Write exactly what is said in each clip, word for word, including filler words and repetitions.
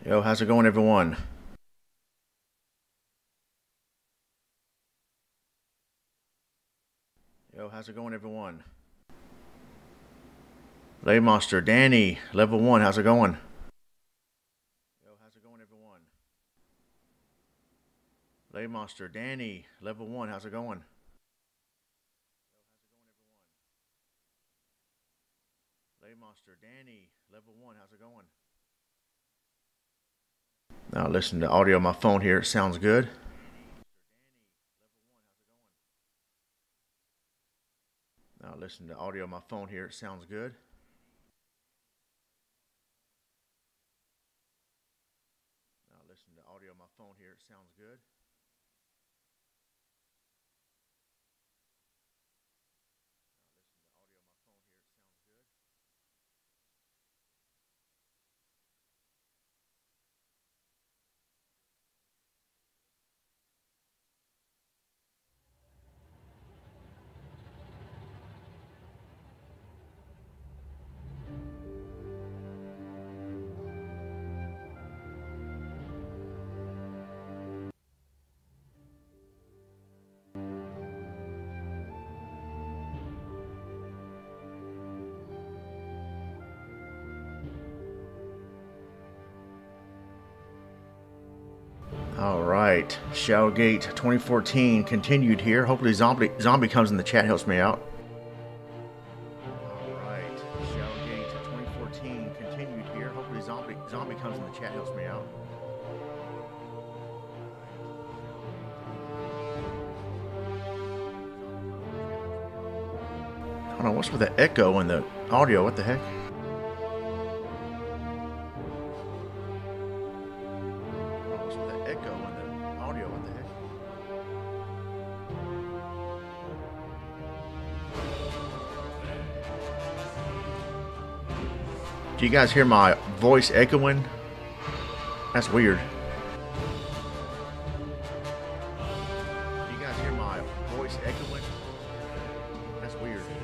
Yo, how's it going, everyone? Yo, how's it going, everyone? Lay Monster, Danny, level one, how's it going? Yo, how's it going, everyone? Lay Monster, Danny, level one, how's it going? Lay Monster, Danny, level one, how's it going? Now listen to audio on my phone here, it sounds good. Now listen to audio on my phone here, it sounds good. Now listen to audio on my phone here, it sounds good. All right, Shadowgate twenty fourteen continued here. Hopefully, zombie zombie comes in the chat, helps me out. All right, Shadowgate twenty fourteen continued here. Hopefully, zombie zombie comes in the chat, helps me out. Hold on, what's with the echo and the audio? What the heck? What's with the echo and the audio? What the heck? Do you guys hear my voice echoing? That's weird. Do you guys hear my voice echoing? That's weird. Do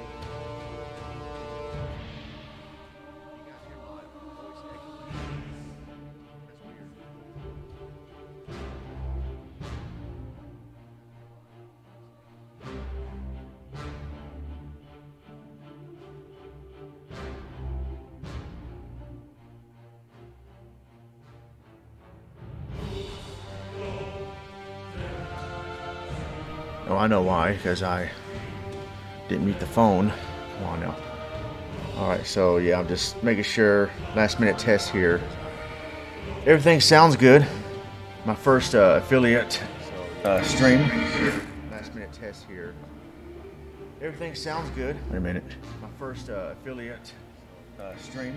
you guys hear my voice echoing? That's weird. Oh, I know why, because I didn't mute the phone. Come on now. Alright, so yeah, I'm just making sure, last minute test here. Everything sounds good. My first uh, affiliate uh, stream. Last minute test here. Everything sounds good. Wait a minute. My first uh, affiliate uh, stream.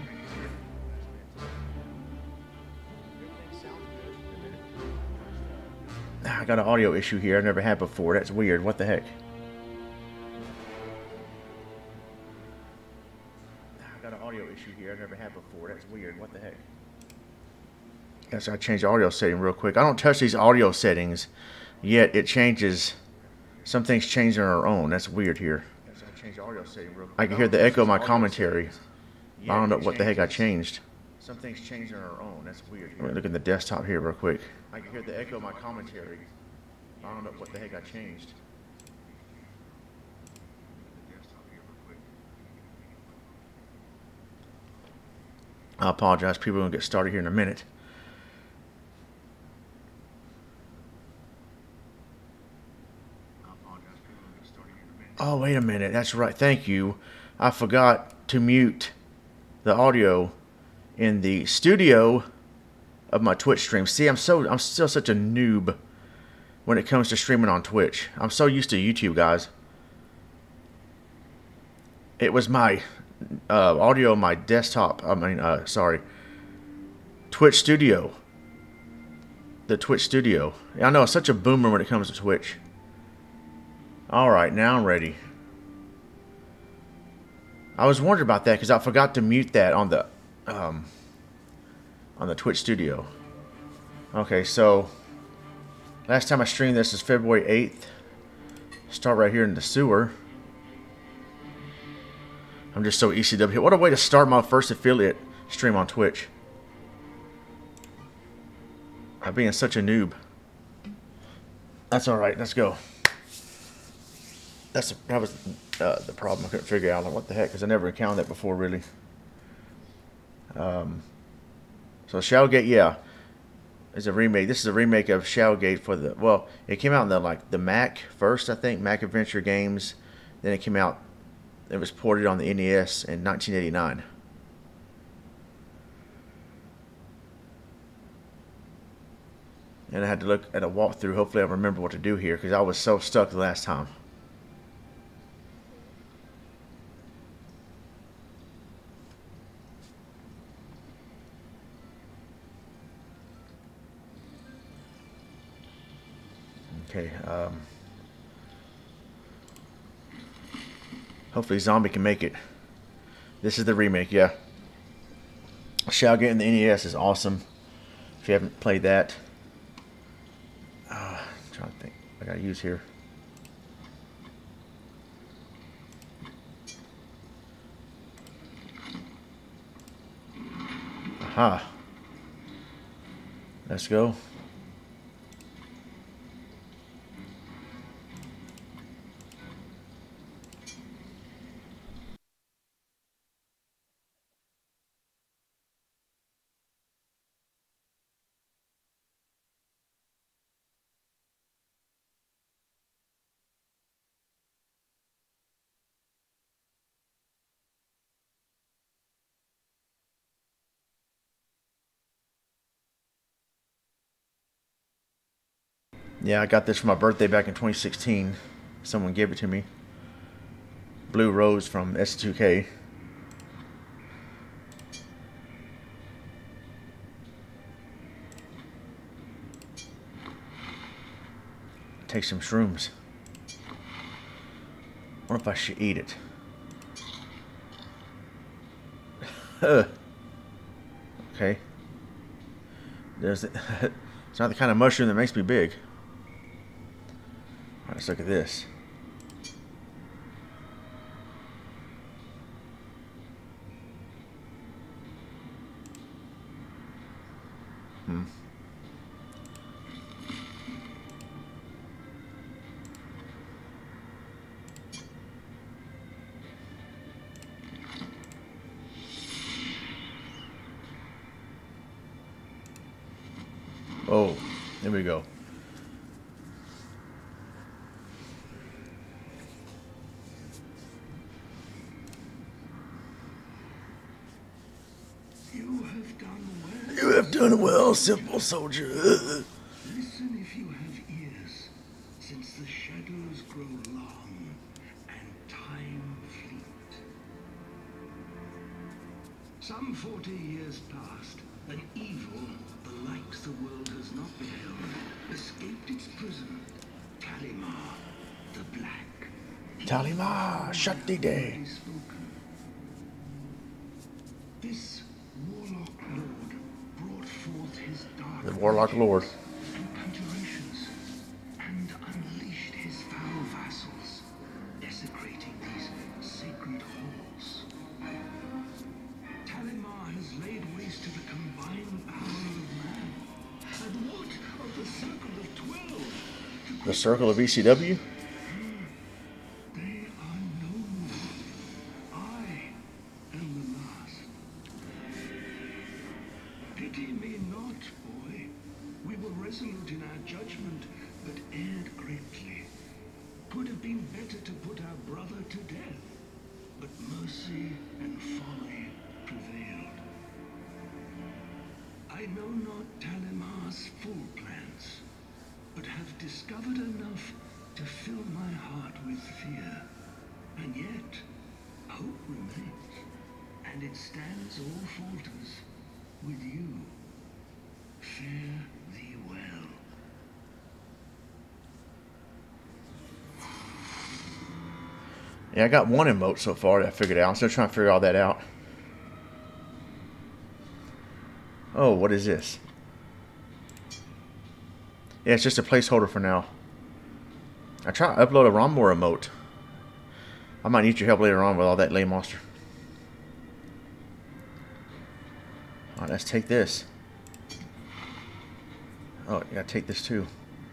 I got an audio issue here I never had before. That's weird. What the heck? I got an audio issue here I never had before. That's weird. What the heck? Yes, I changed the audio setting real quick. I don't touch these audio settings, yet it changes. Some things change on their own. That's weird here. I changed the audio setting real quick. I can hear the echo of my commentary. I don't know what the heck I changed. Some things change on their own. That's weird here. Let me look in the desktop here real quick. I can hear the echo of my commentary. I don't know what the heck I changed. I apologize. People are going to get started here in a minute. Oh, wait a minute. That's right. Thank you. I forgot to mute the audio in the studio of my Twitch stream. See, I'm so I'm still such a noob when it comes to streaming on Twitch. I'm so used to YouTube, guys. It was my uh, audio on my desktop. I mean, uh, sorry, Twitch Studio. The Twitch Studio. I know, I'm such a boomer when it comes to Twitch. All right, now I'm ready. I was wondering about that because I forgot to mute that on the um, on the Twitch Studio. Okay, so last time I streamed this is February eighth. Start right here in the sewer. I'm just so E C W. What a way to start my first affiliate stream on Twitch. I'm being such a noob. That's alright, let's go. That's that was uh, the problem. I couldn't figure out like, what the heck, because I never encountered that before, really. Um, so Shellgate, yeah, is a remake. This is a remake of Shellgate for the well. It came out in the like the Mac first, I think, Mac Adventure Games. Then it came out. It was ported on the N E S in nineteen eighty-nine. And I had to look at a walkthrough. Hopefully, I remember what to do here because I was so stuck the last time. Okay. Um, hopefully, Zombie can make it. This is the remake, yeah. Shellgate in the N E S is awesome. If you haven't played that. Uh, I'm trying to think. I gotta use here. Aha. Let's go. Yeah, I got this for my birthday back in twenty sixteen. Someone gave it to me. Blue Rose from S two K. Take some shrooms. I wonder if I should eat it. Okay. There's it. It's not the kind of mushroom that makes me big. Alright, let's look at this. Hmm. Oh, there we go. You have done well. You have done well, simple soldier. Listen if you have ears, since the shadows grow long and time fleet. Some forty years past, an evil, the likes the world has not beheld, escaped its prison. Talimar, the Black. Talimar, shut the day. This warlock lord brought forth his dark The Warlock Lord. and conjurations, and unleashed his foul vassals, desecrating these sacred halls. Talimar has laid waste to the combined power of man. And what of the Circle of Twelve? The Circle of E C W? They are no more. I am the last. Pity me not, boy. We were resolute in our judgment, but erred greatly. Could have been better to put our brother to death, but mercy and folly prevailed. I know not Talimar's full plans, but have discovered enough to fill my heart with fear. And yet, hope remains, and it stands or falters with you. Fare thee well. Yeah, I got one emote so far that I figured out. I'm still trying to figure all that out. Oh, what is this? Yeah, it's just a placeholder for now. I try to upload a Rombor emote. I might need your help later on with all that lame monster. Alright, let's take this. Oh, I gotta take this too.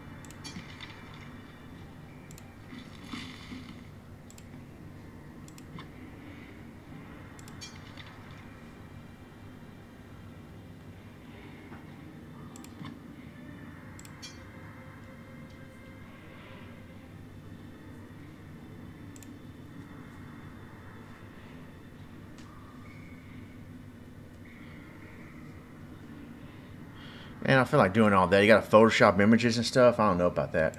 Man, I feel like doing all that. You gotta Photoshop images and stuff. I don't know about that.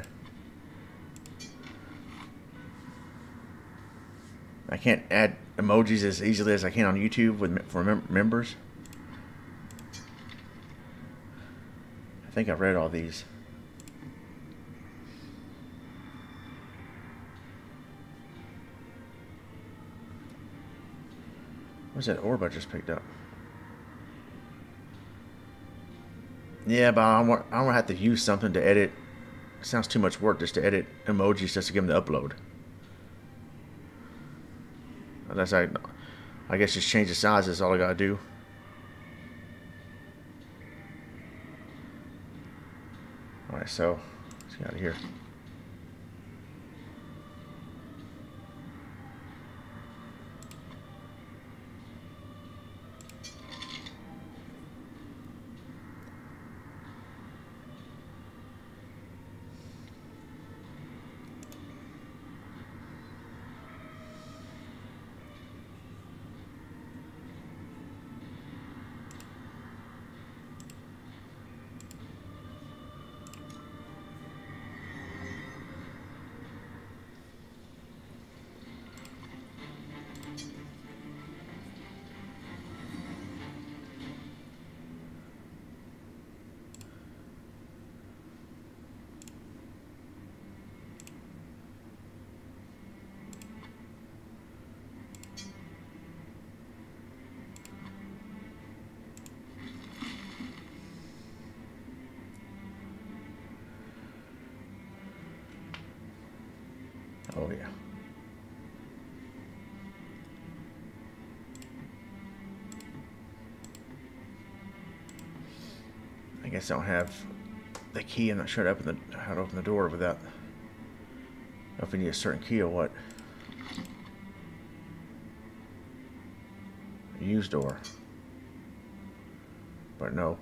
I can't add emojis as easily as I can on YouTube with for mem members. I think I've read all these. What's that orb I just picked up? Yeah, but I don't want, I don't want to have to use something to edit. It sounds too much work just to edit emojis just to give them to upload. Unless I, I guess just change the size is all I gotta do. Alright, so let's get out of here. Oh yeah. I guess I don't have the key. I'm not sure how to open the, how to open the door without. If we need a certain key or what. Use door. But no.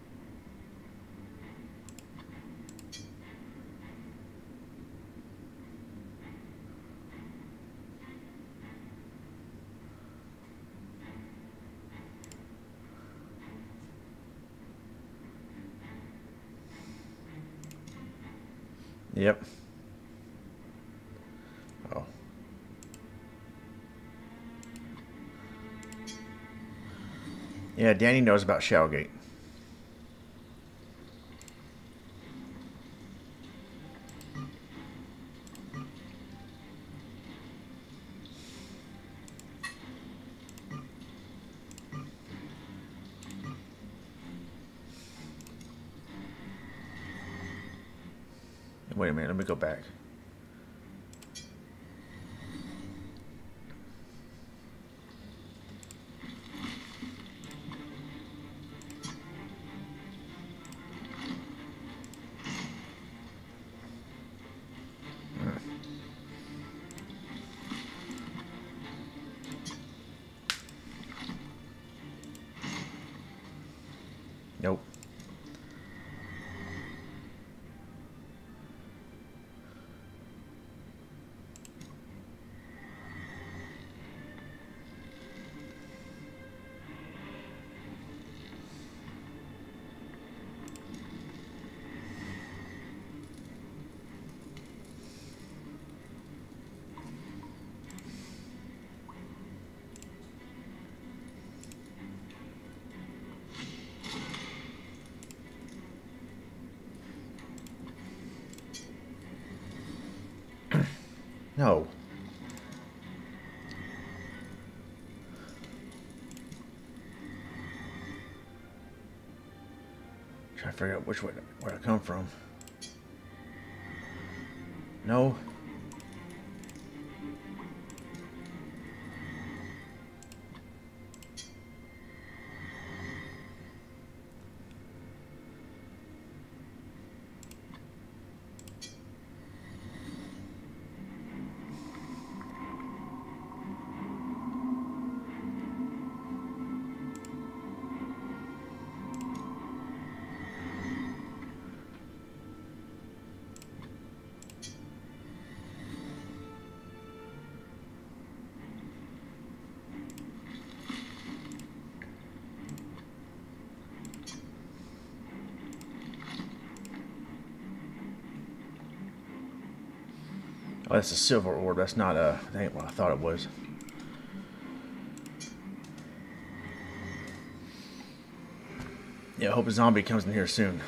Yep. Oh. Yeah, Danny knows about Shellgate. Wait a minute, let me go back. Nope. No. Try to figure out which way where I come from. No. Oh, that's a silver orb. That's not a... That ain't what I thought it was. Yeah, I hope a zombie comes in here soon.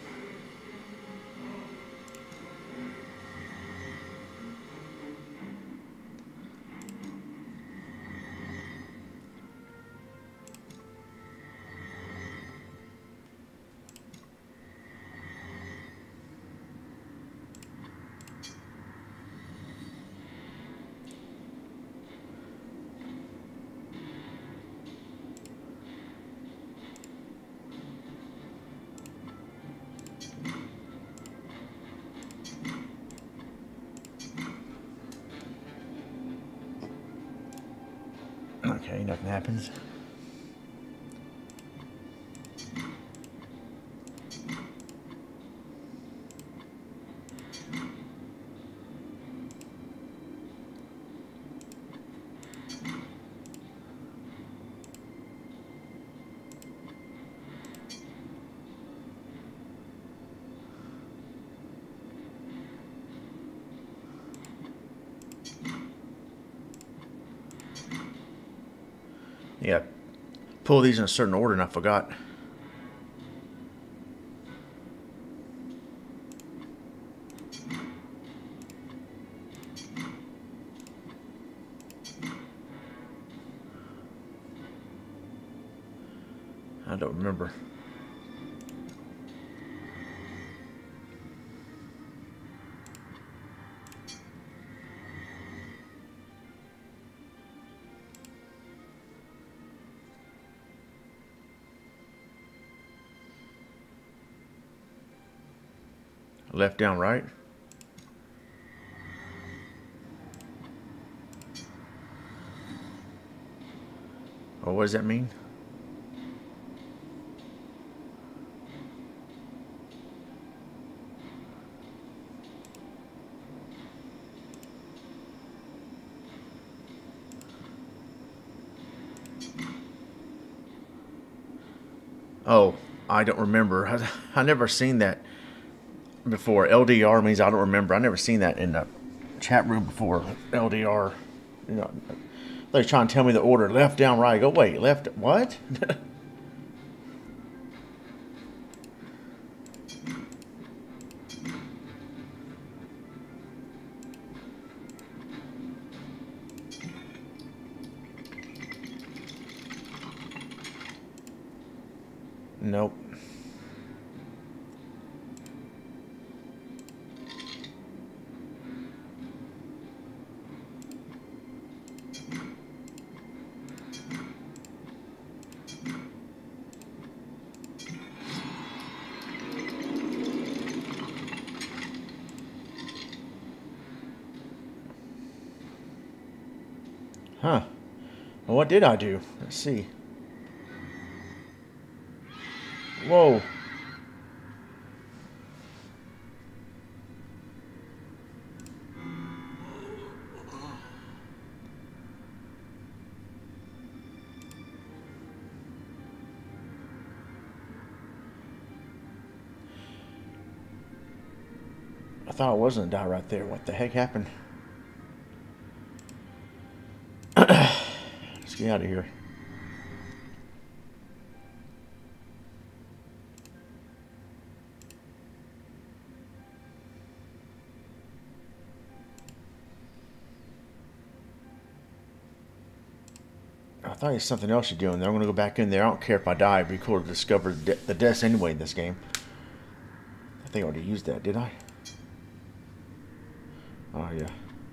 Okay, nothing happens. Yeah, pull these in a certain order and I forgot. I don't remember. Left, down, right. Oh, what does that mean? Oh, I don't remember. I, I never seen that before. L D R means I don't remember. I never seen that in the chat room before. L D R. You know, they're trying to tell me the order. Left, down, right. I go, wait, left, what? Nope. Huh. Well, what did I do? Let's see. Whoa. I thought I was gonna die right there. What the heck happened? Let's get out of here. I thought there's something else you're doing there. I'm gonna go back in there. I don't care if I die. It'd be cool to discover the, de the deaths anyway in this game. I think I already used that, did I? Oh yeah.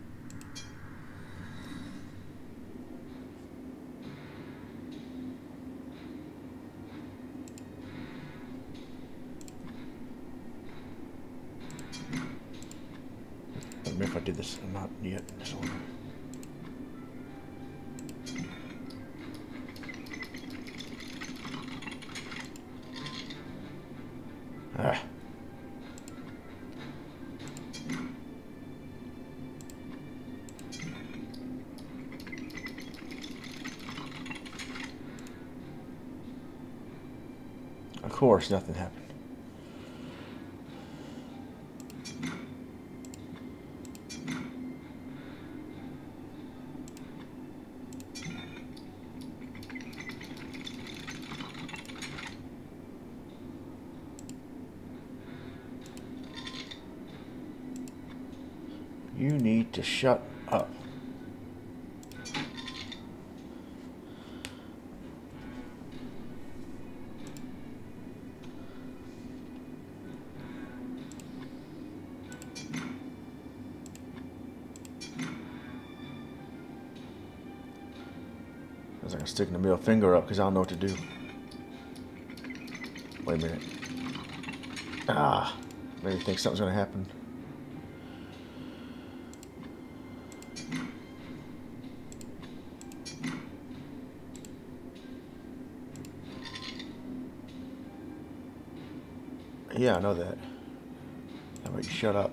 I don't know if I did this or not yet. This one. Ah. Of course, nothing happened. You need to shut up. I was like sticking the middle finger up because I don't know what to do. Wait a minute. Ah, maybe think something's gonna happen. Yeah, I know that. How about you shut up?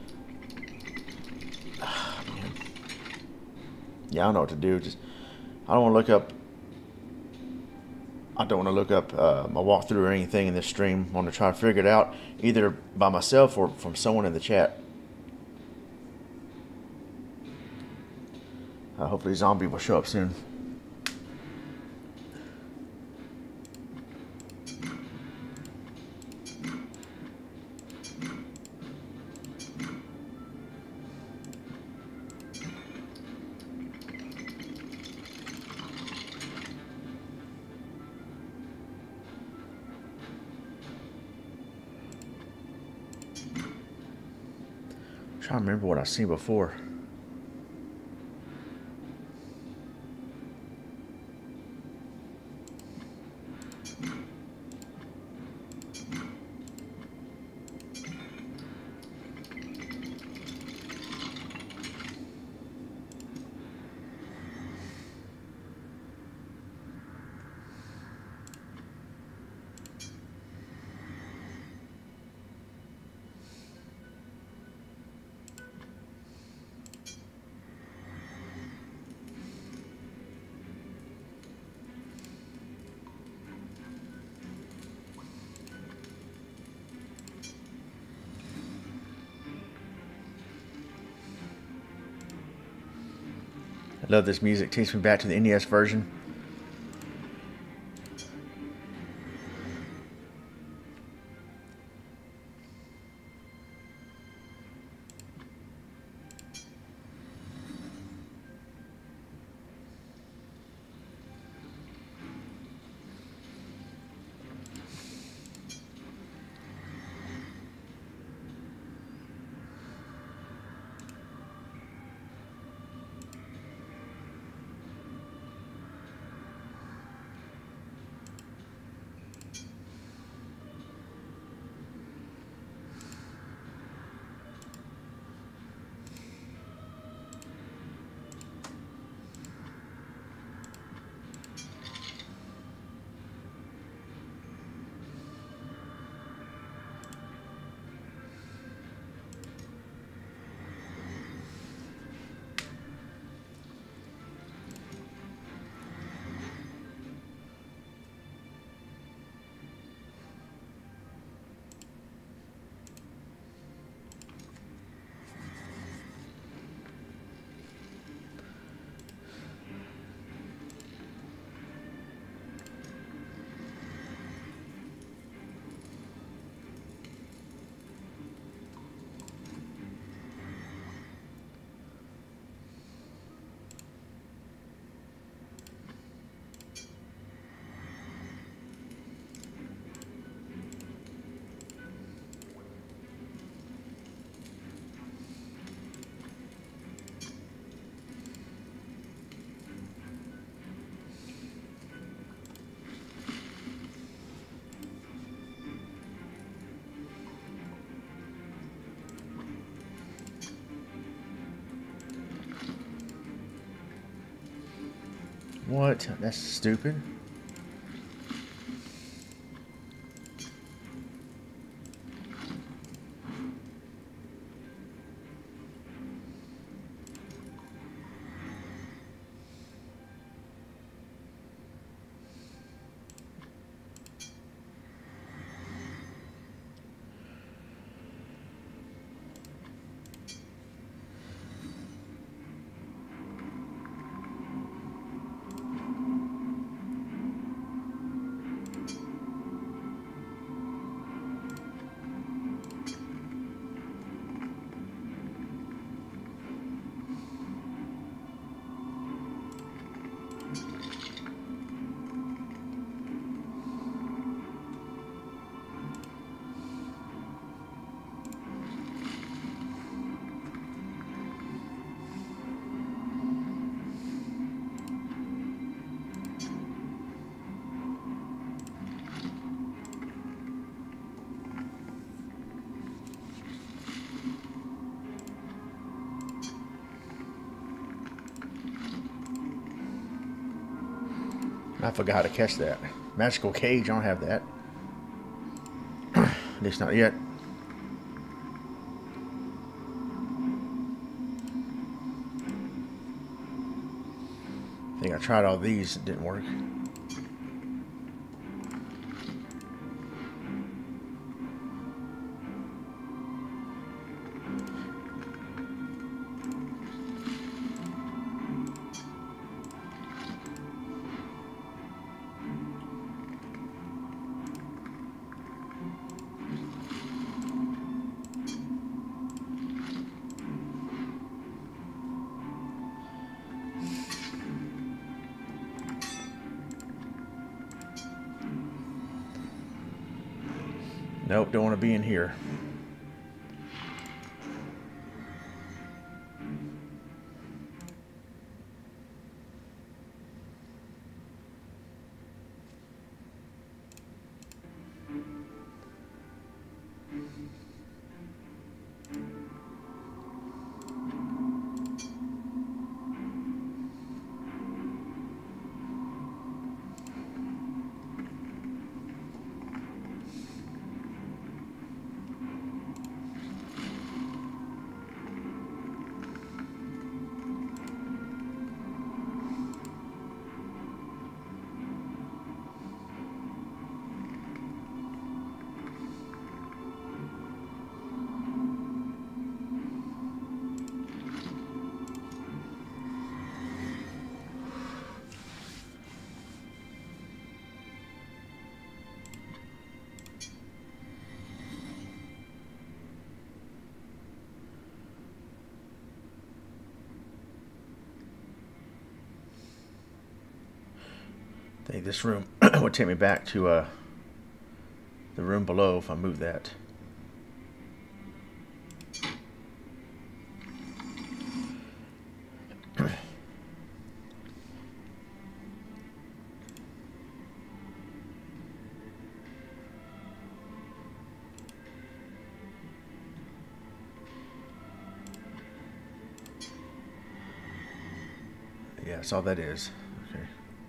Ah, man. Yeah, I don't know what to do. Just I don't want to look up. I don't want to look up uh, my walkthrough or anything in this stream. I want to try to figure it out either by myself or from someone in the chat. Uh, hopefully, zombie will show up soon. I'm trying to remember what I've seen before. I love this music. Takes me back to the N E S version. What? That's stupid. I forgot how to catch that. Magical cage, I don't have that. At least not yet. I think I tried all these, it didn't work. Nope, don't want to be in here. I think this room would take me back to uh, the room below if I move that. Yeah, that's all that is. Okay.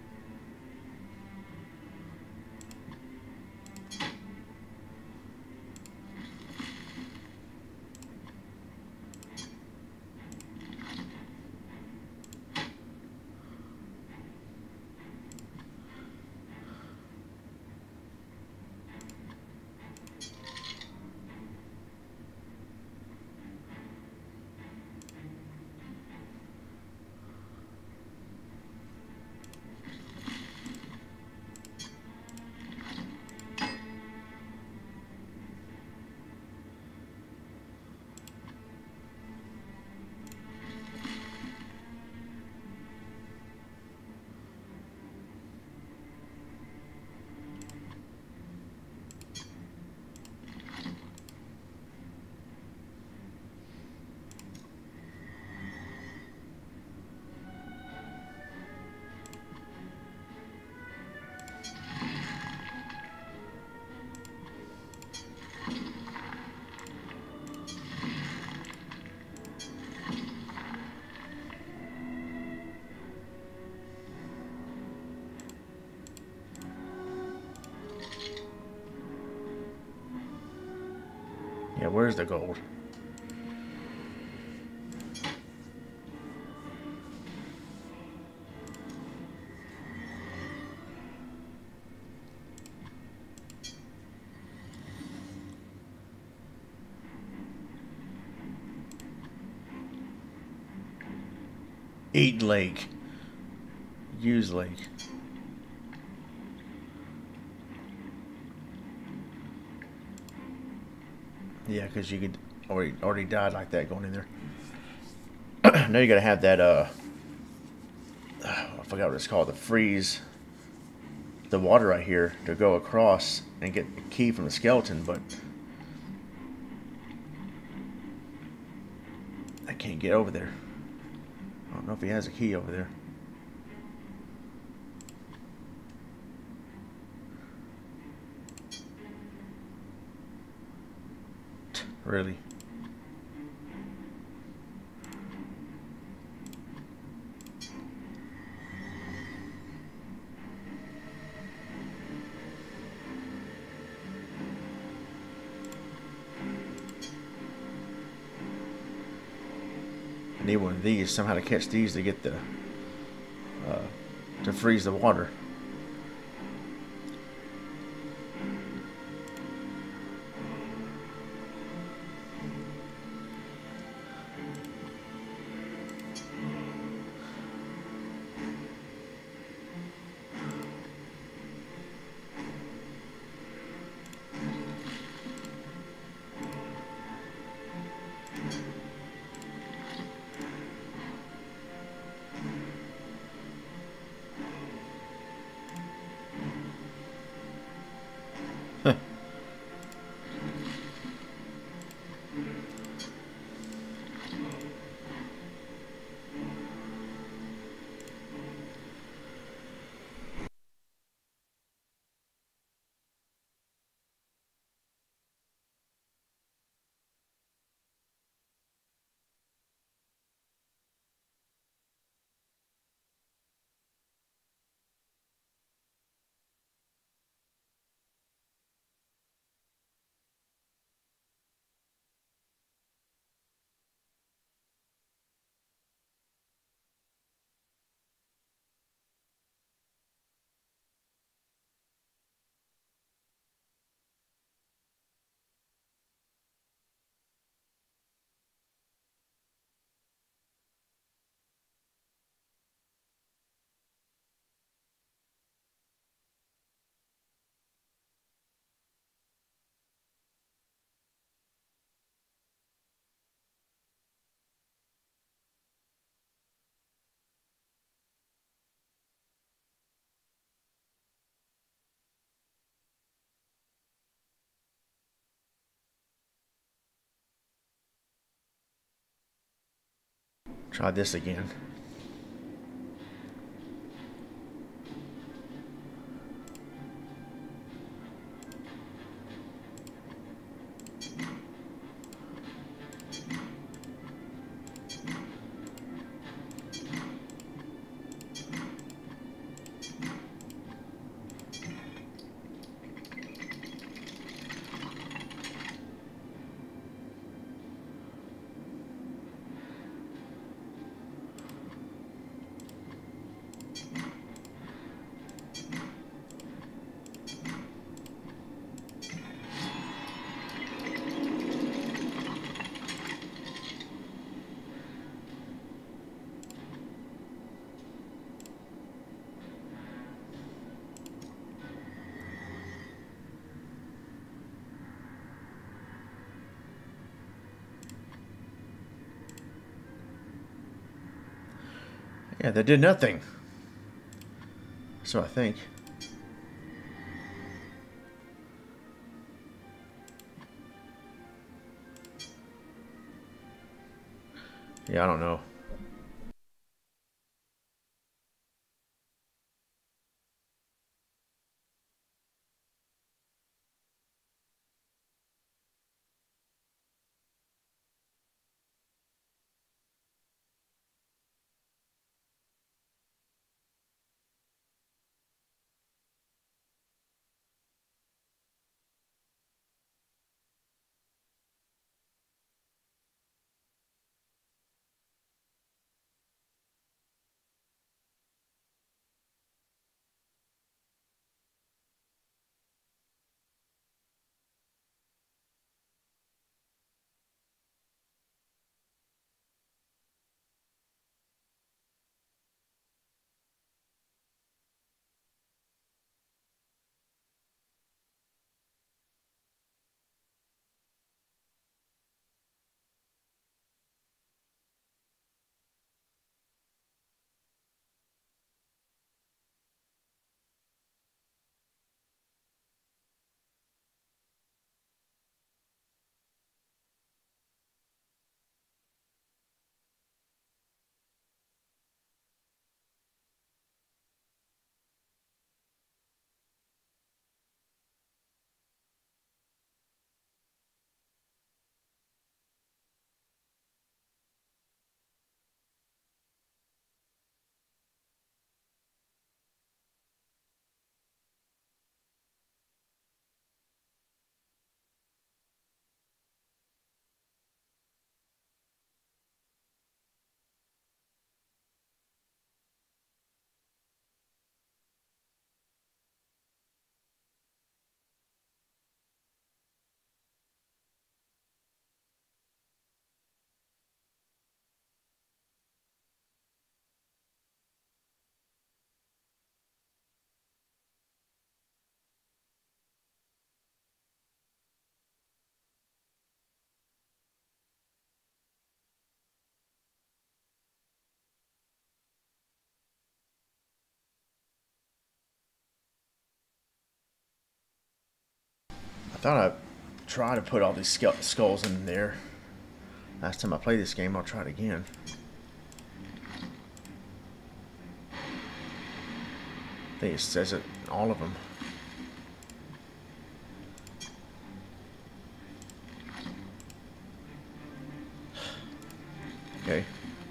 Yeah, where's the gold? Eat lake. Use lake. Yeah, because you could already already died like that going in there. Now you gotta have that uh I forgot what it's called, the freeze the water right here to go across and get the key from the skeleton, but I can't get over there. I don't know if he has a key over there. Really? I need one of these, somehow to catch these to get the, uh, to freeze the water. Try this again. Yeah, that did nothing. So I think. Yeah, I don't know. thought I'd try to put all these skulls in there. Last time I played this game, I'll try it again. I think it says it, all of them. Okay.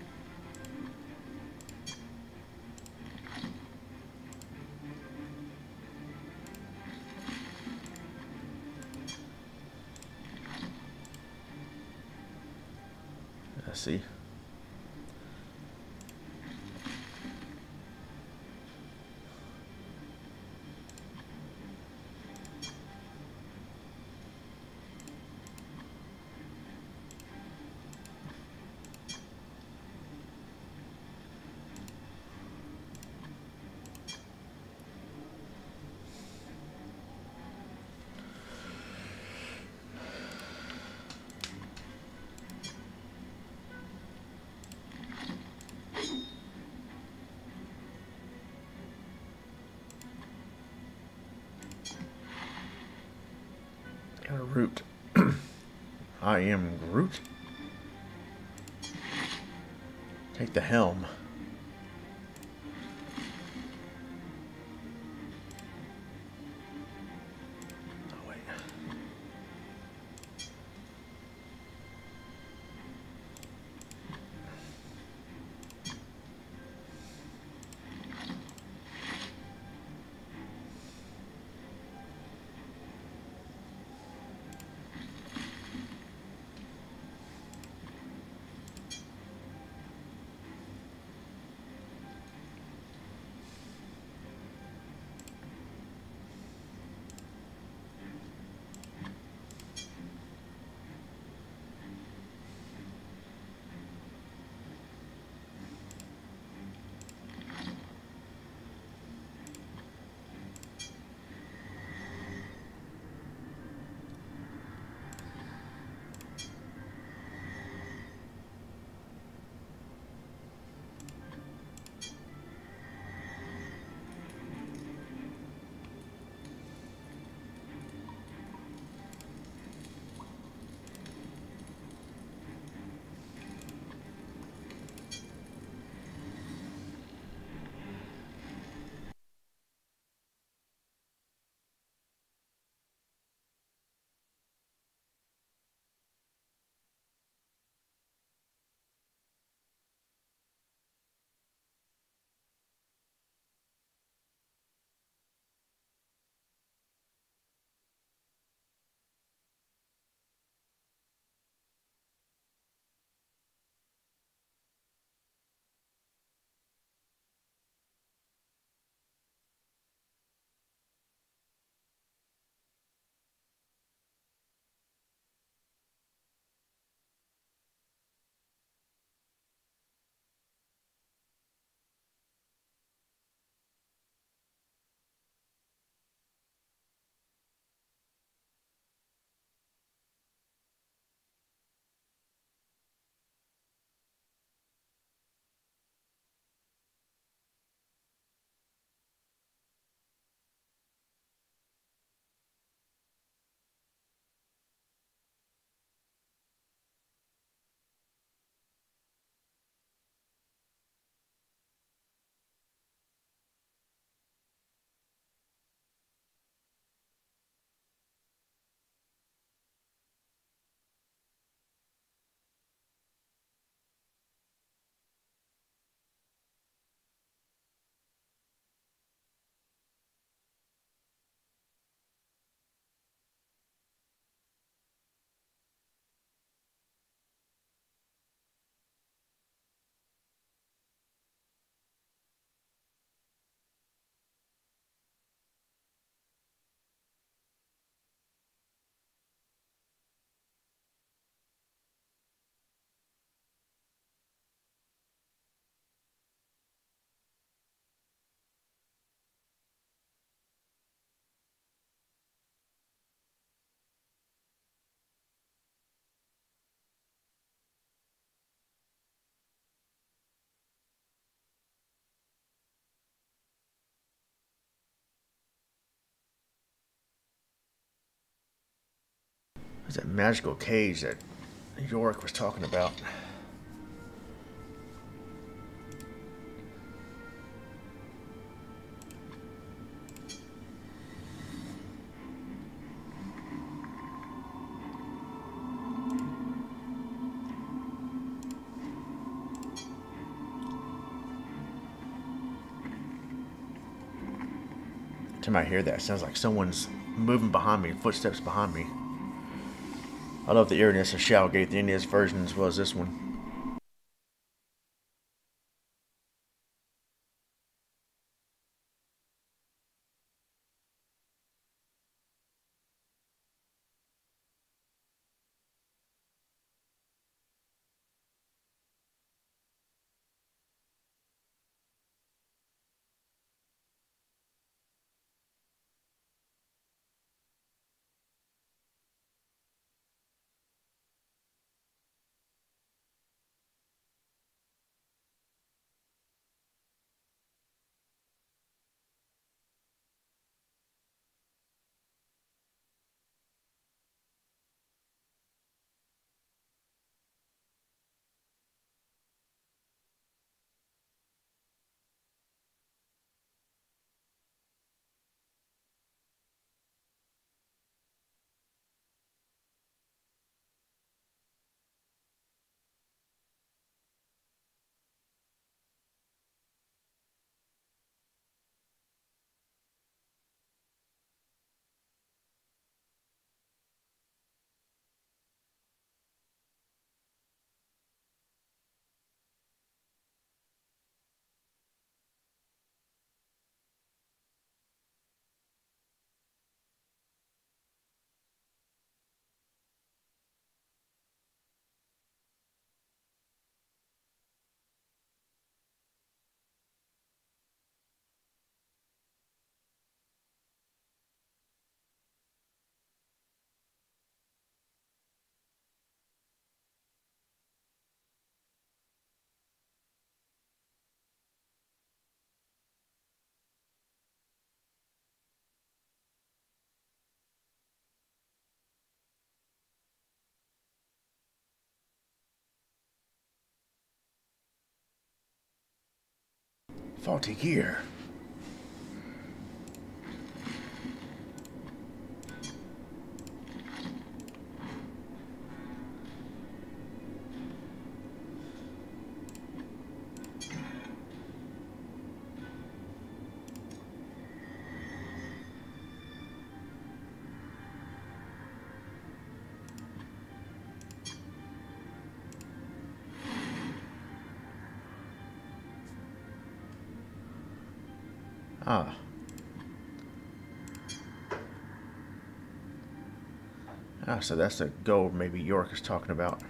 I see. Groot. I am Groot. Take the helm. Oh, wait. What's that magical cage that York was talking about? Every time I hear that, it sounds like someone's moving behind me, footsteps behind me. I love the eeriness of Shadowgate, the N E S version, as well as this one. Faulty gear. Ah. Ah, so that's the gold maybe York is talking about.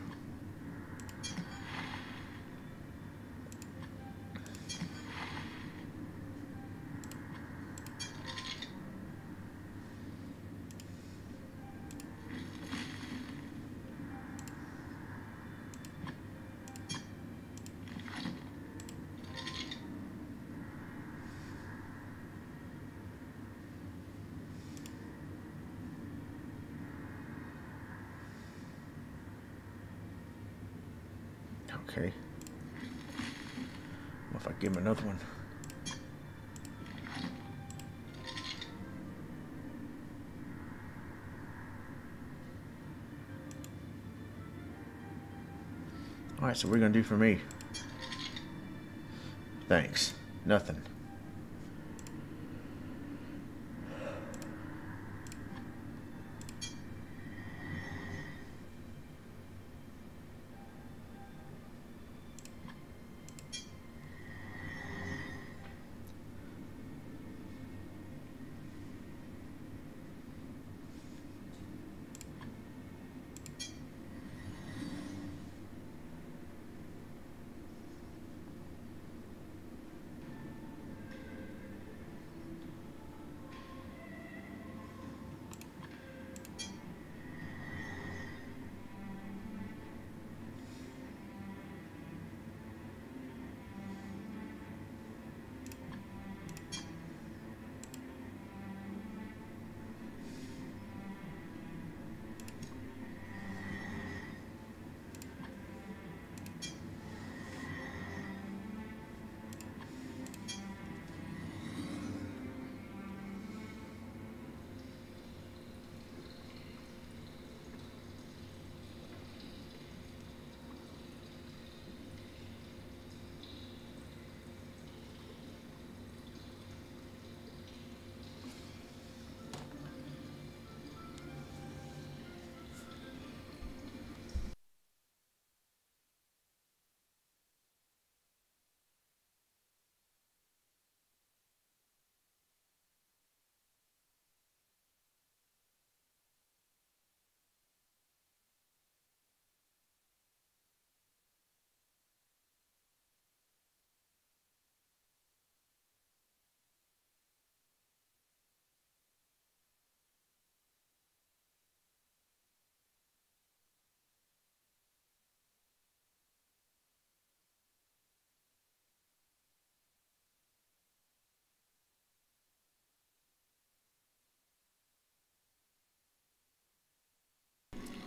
Okay. What if I give him another one? Alright, so what are you gonna do for me? Thanks. Nothing.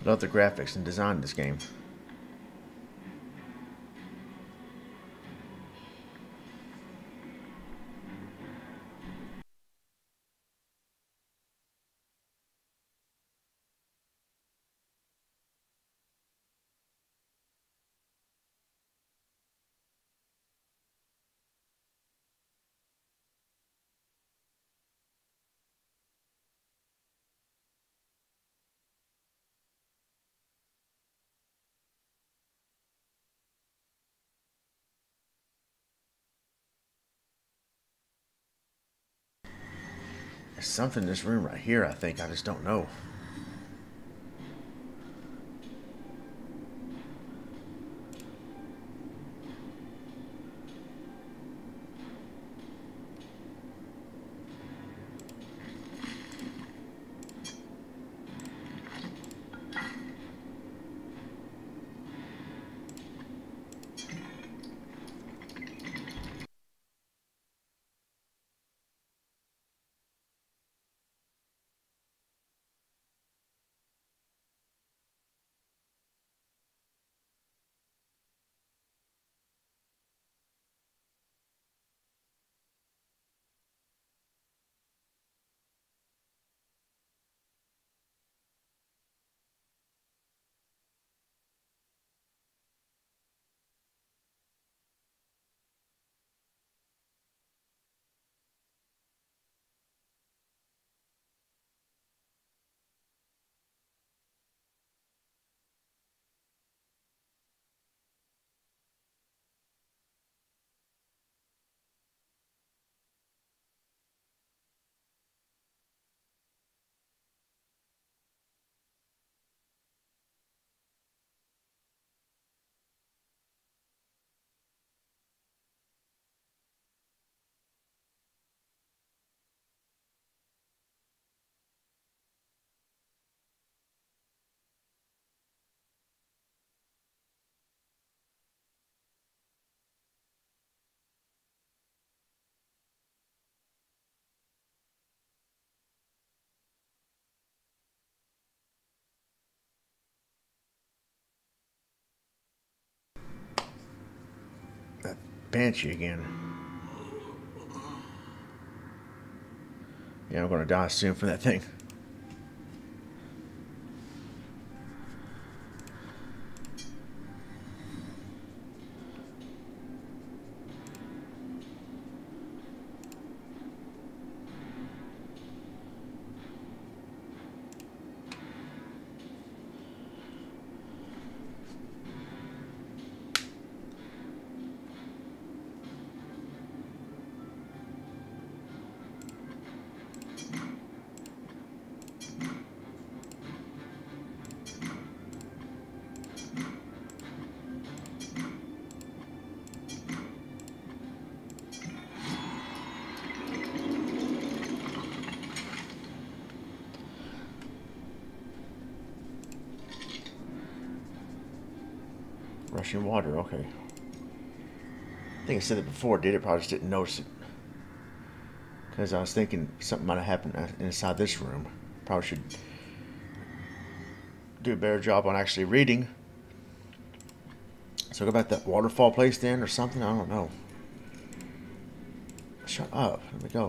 Love the graphics and design of this game. There's something in this room right here, I think. I just don't know. That banshee again. Yeah, I'm gonna die soon from that thing. Rushing water, okay. I think I said it before, did it? Probably just didn't notice it. Because I was thinking something might have happened inside this room. Probably should do a better job on actually reading. So go back to that waterfall place then or something? I don't know. Shut up. Let me go.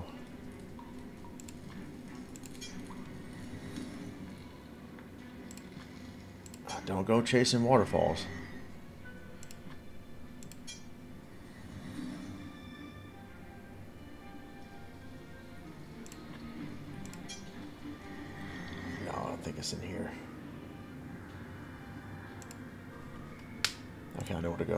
Don't go chasing waterfalls. No, I don't think it's in here. Okay, I know where to go.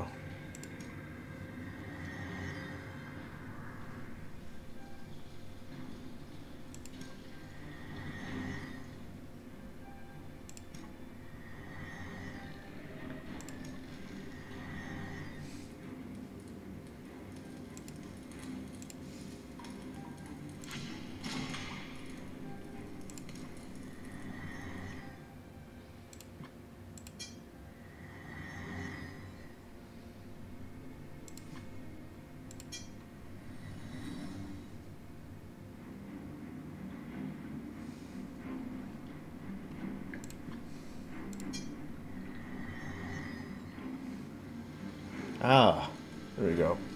Ah, there we go.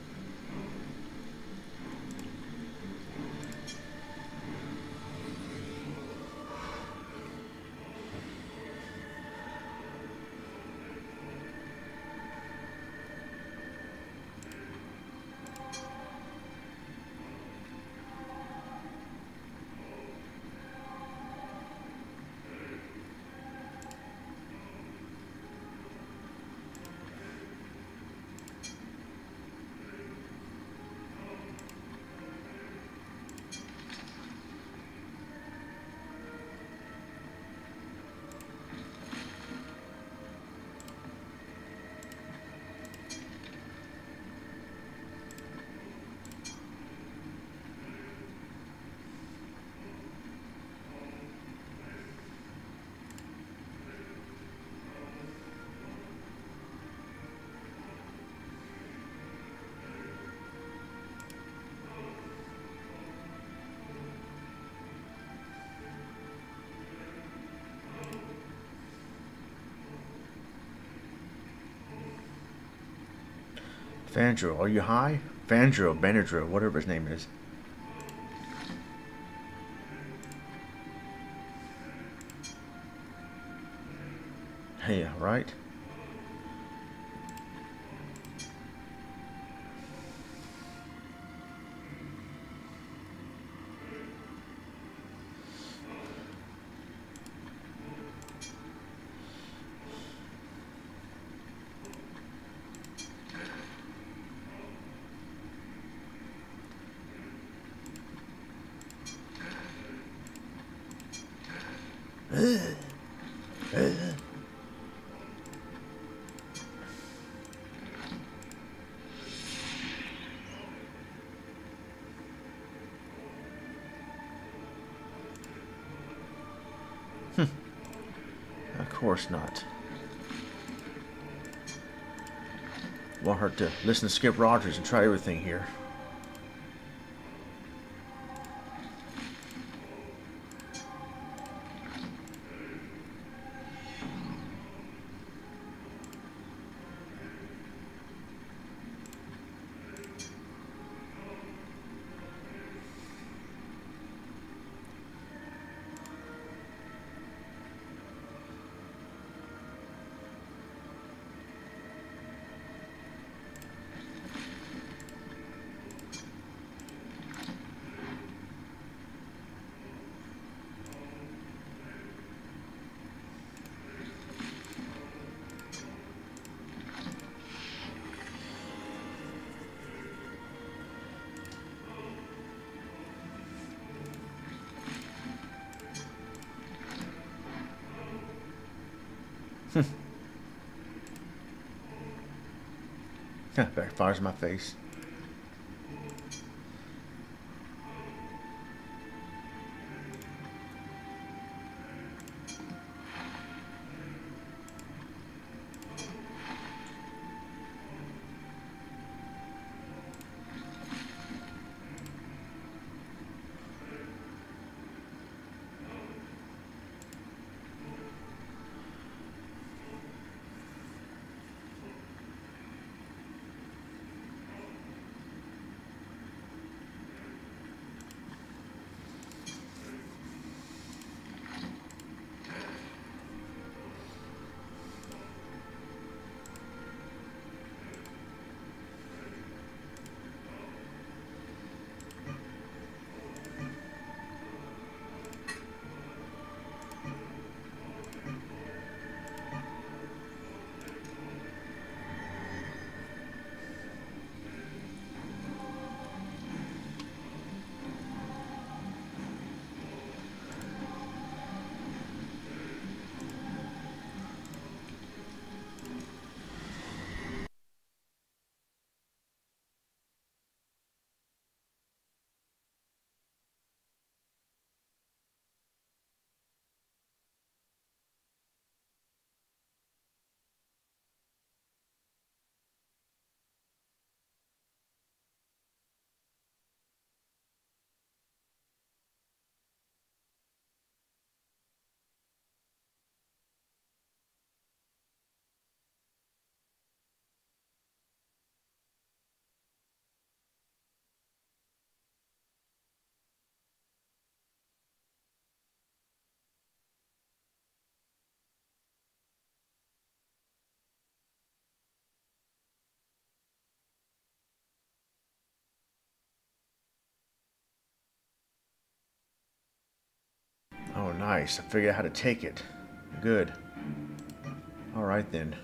Fandro, are you high? Fandro, Benadryl, whatever his name is. Hey, right? Of course not. Won't hurt to listen to Skip Rogers and try everything here. Backfires in my face. Nice. I figured out how to take it. Good. Alright then.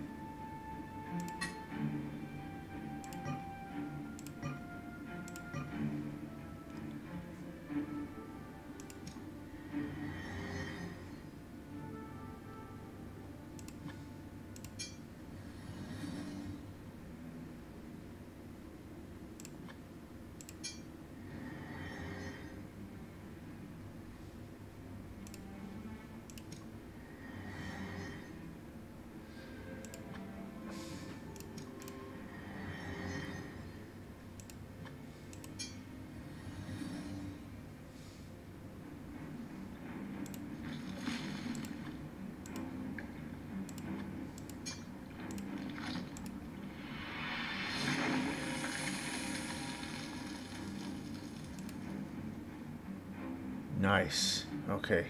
Nice. Okay.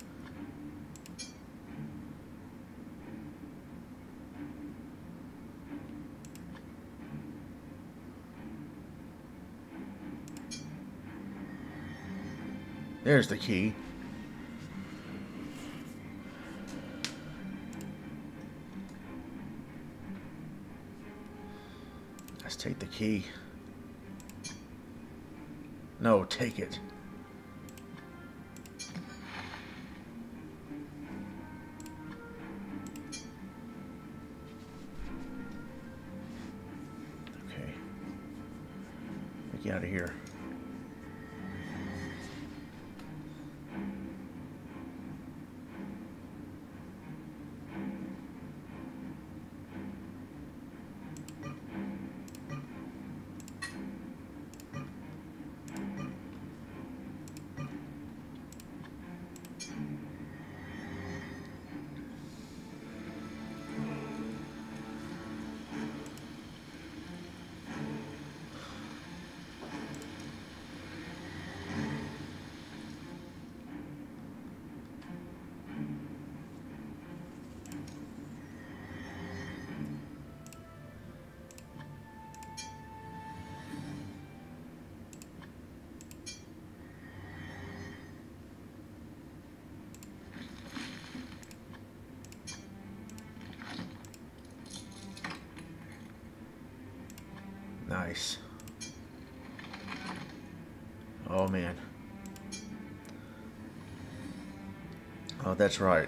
There's the key. Let's take the key. No, take it. Okay. Get out of here. Nice. Oh man. Oh, that's right.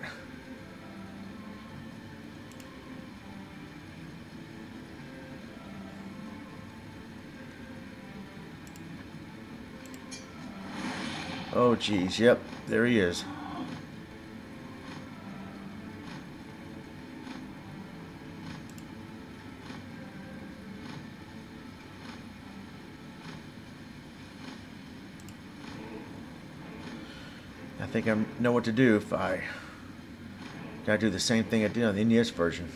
Oh geez, yep, there he is. I think I know what to do if I gotta do the same thing I did on the N E S version.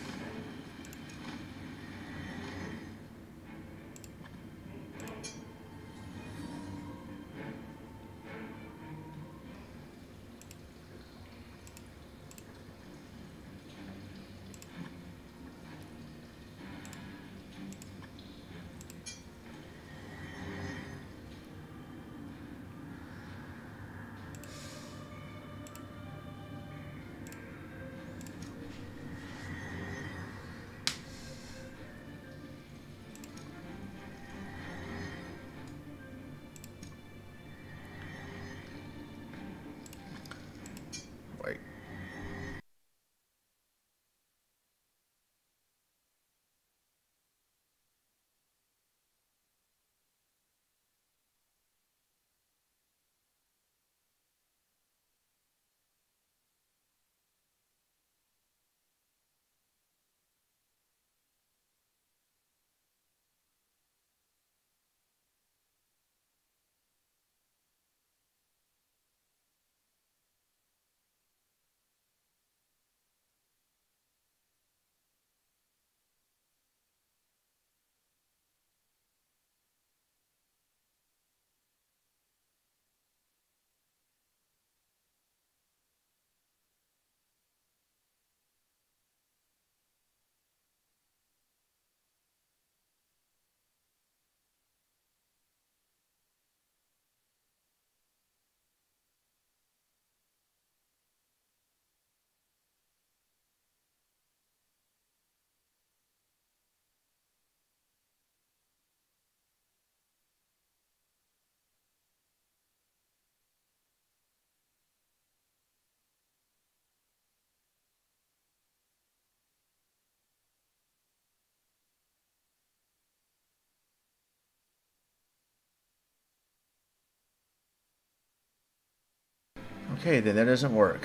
Okay, then that doesn't work.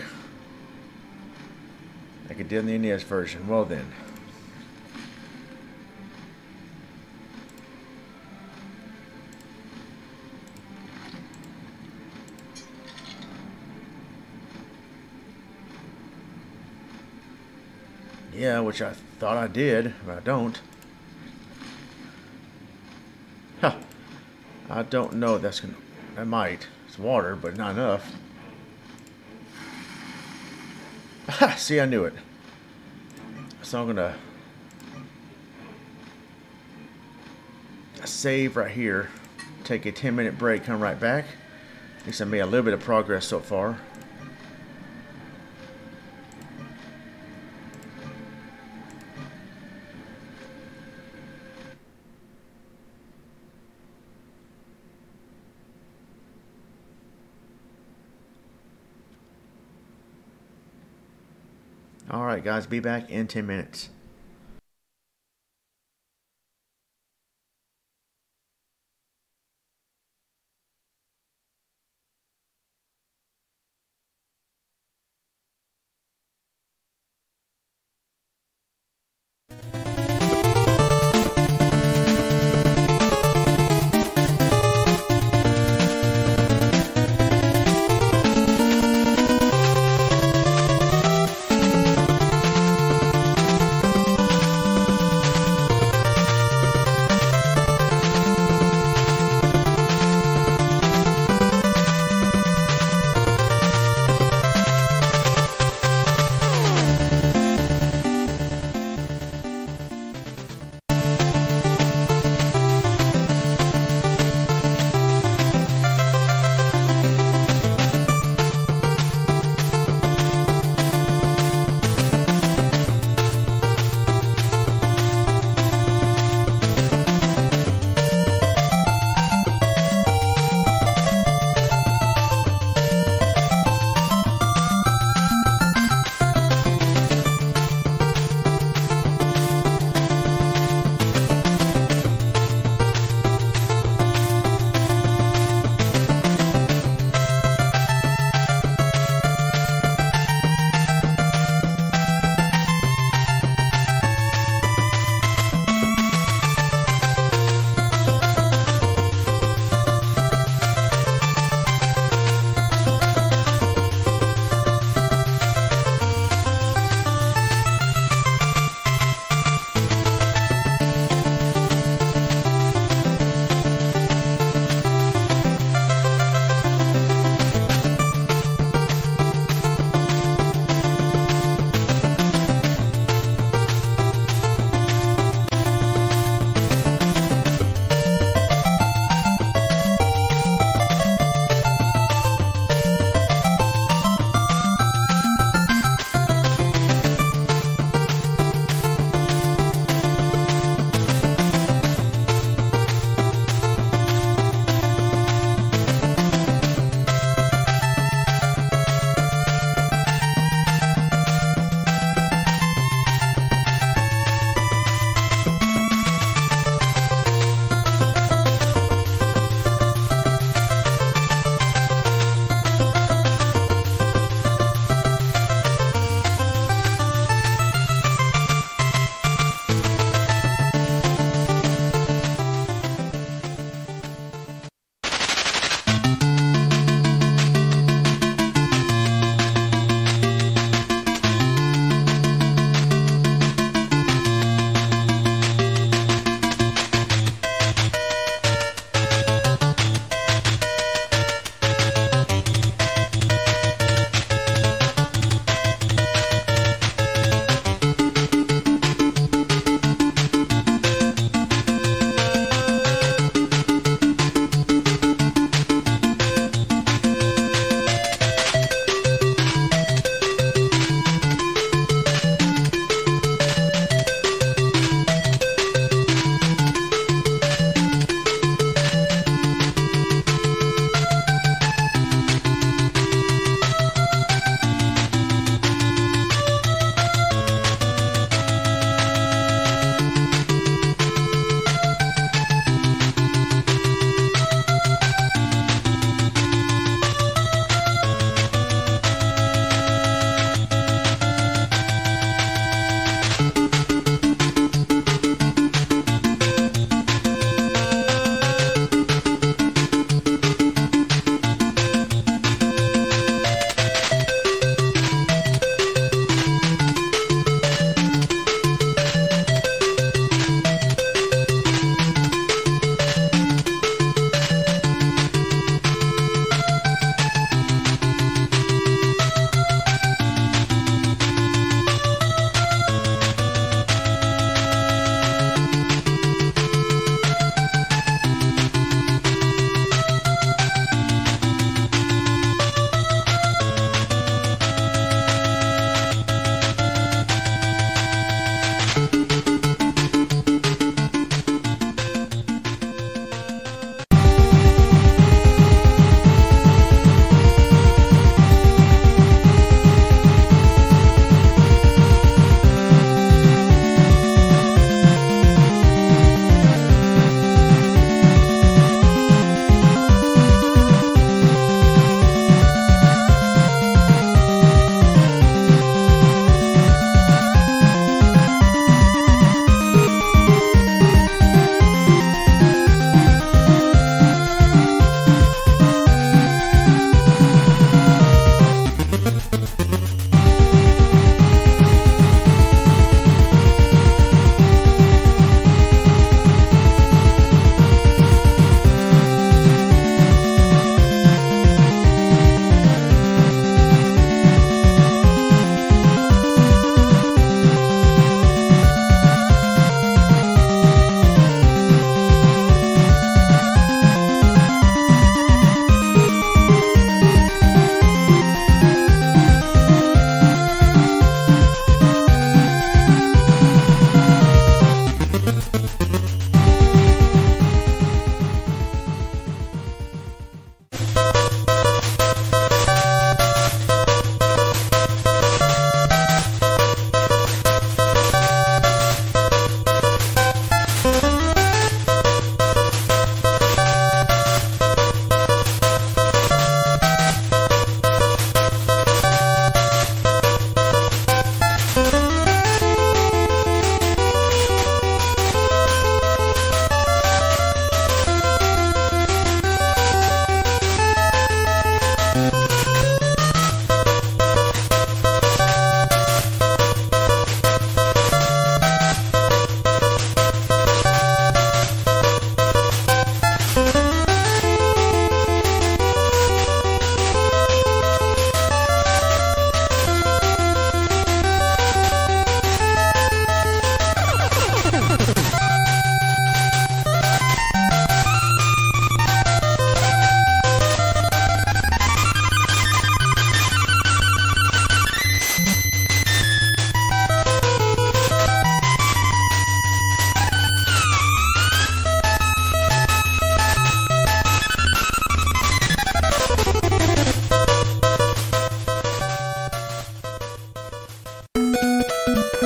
Like it did in the N E S version. Well then. Yeah, which I thought I did, but I don't. Huh. I don't know if that's gonna... I might. It's water, but not enough. See, I knew it. So I'm gonna save right here, take a ten minute break, come right back. At least I made a little bit of progress so far. Alright guys, be back in ten minutes.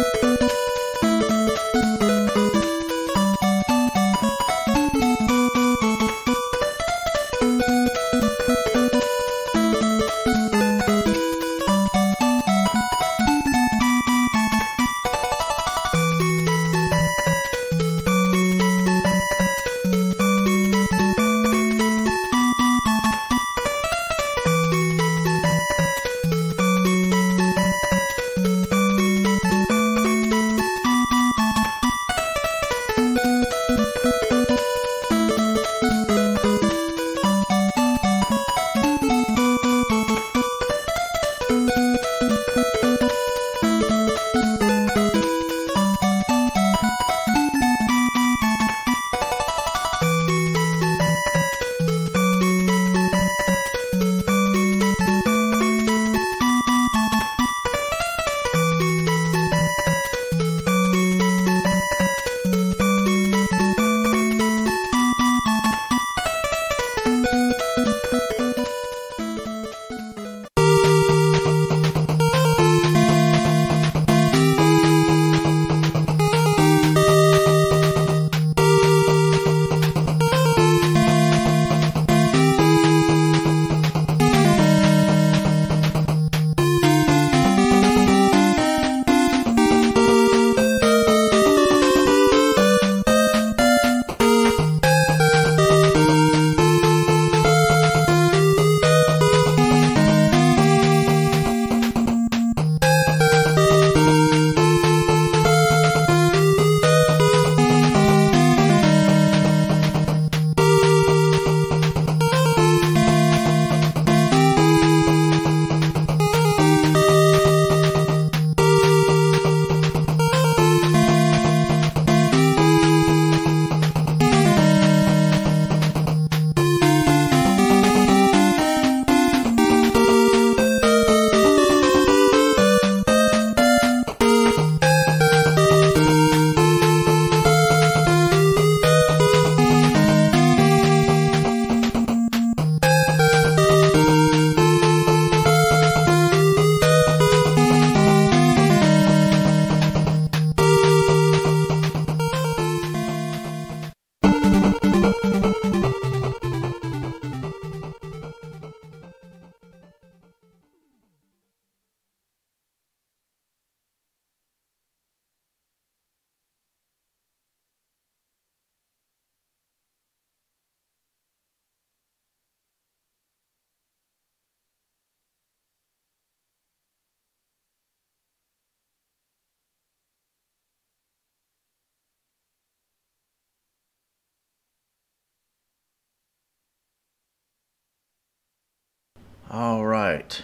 All right.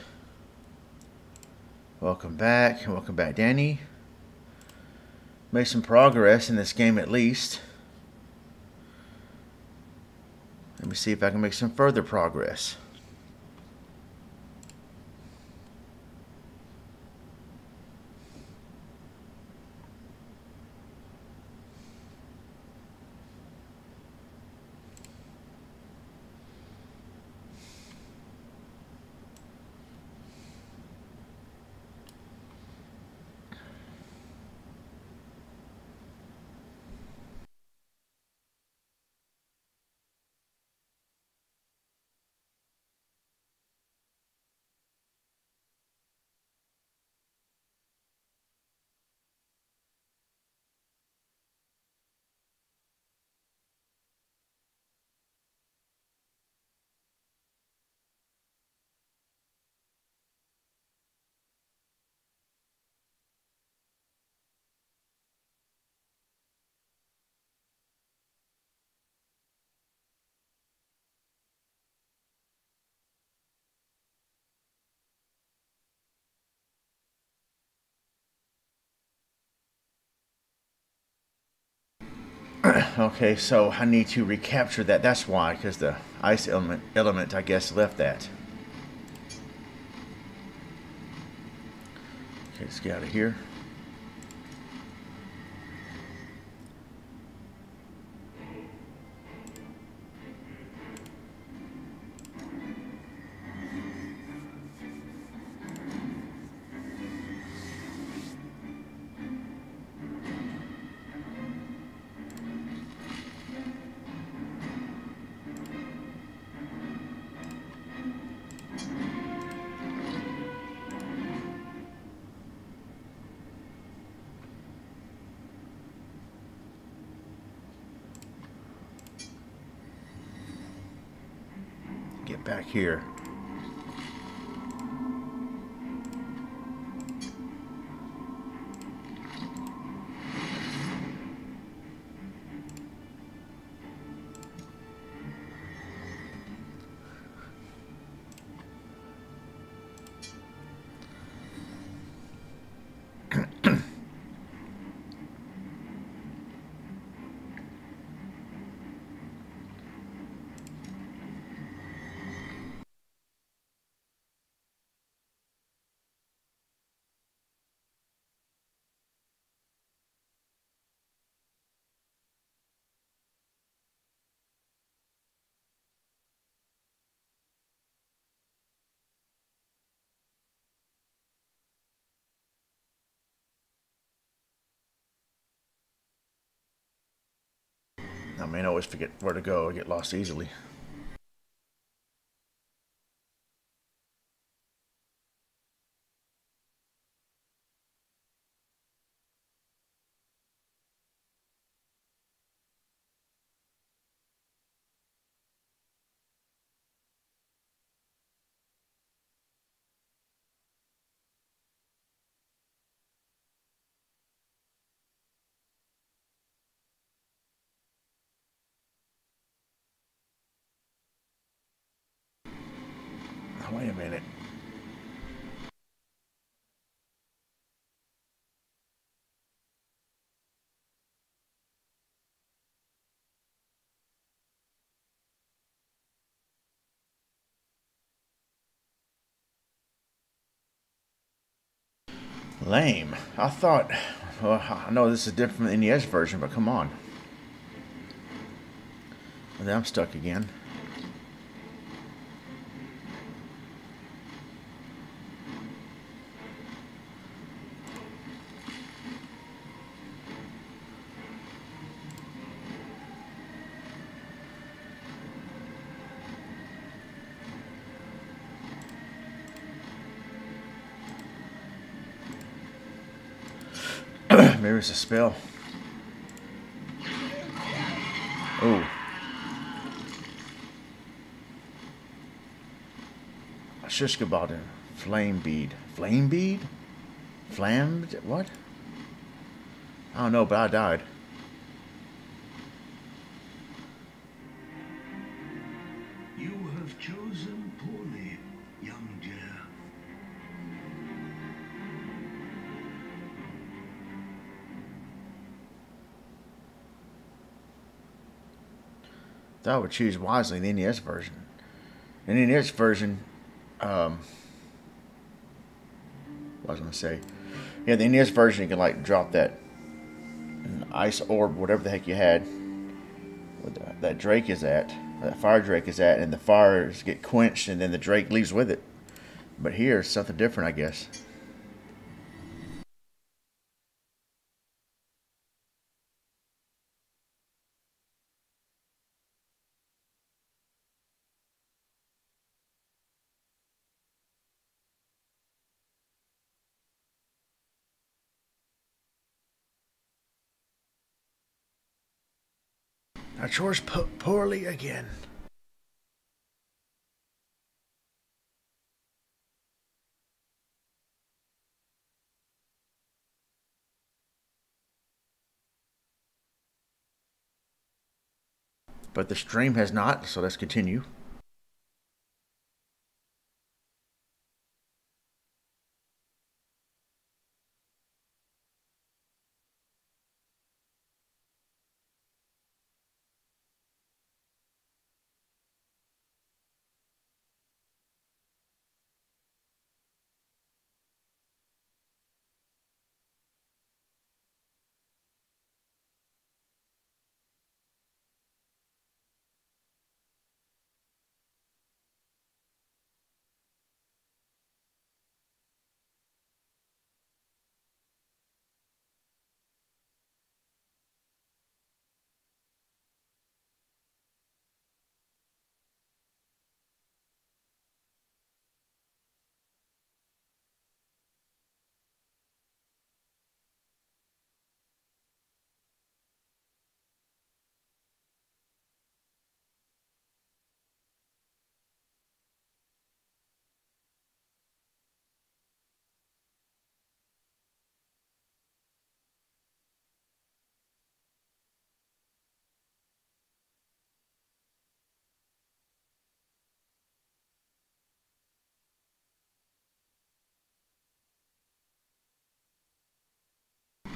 Welcome back. Welcome back, Danny. Made some progress in this game at least. Let me see if I can make some further progress. Okay, so I need to recapture that. That's why, because the ice element, element, I guess, left that. Okay, let's get out of here. back here. I mean, I always forget where to go. I get lost easily. Oh, wait a minute. Lame. I thought. Well, I know this is different from the N E S version, but come on. And then I'm stuck again. Maybe it's a spell. Oh. Shishkabaden. Flame bead. Flame bead? Flammed? What? I don't know, but I died. You have chosen poorly, young Jer. Thought I would choose wisely in the N E S version. In the N E S version, um, what was I going to say? Yeah, the N E S version, you can like drop that ice orb, whatever the heck you had, where that Drake is at, that fire Drake is at, and the fires get quenched, and then the Drake leaves with it. But here, it's something different, I guess. Our chores put poorly again. But the stream has not, so let's continue.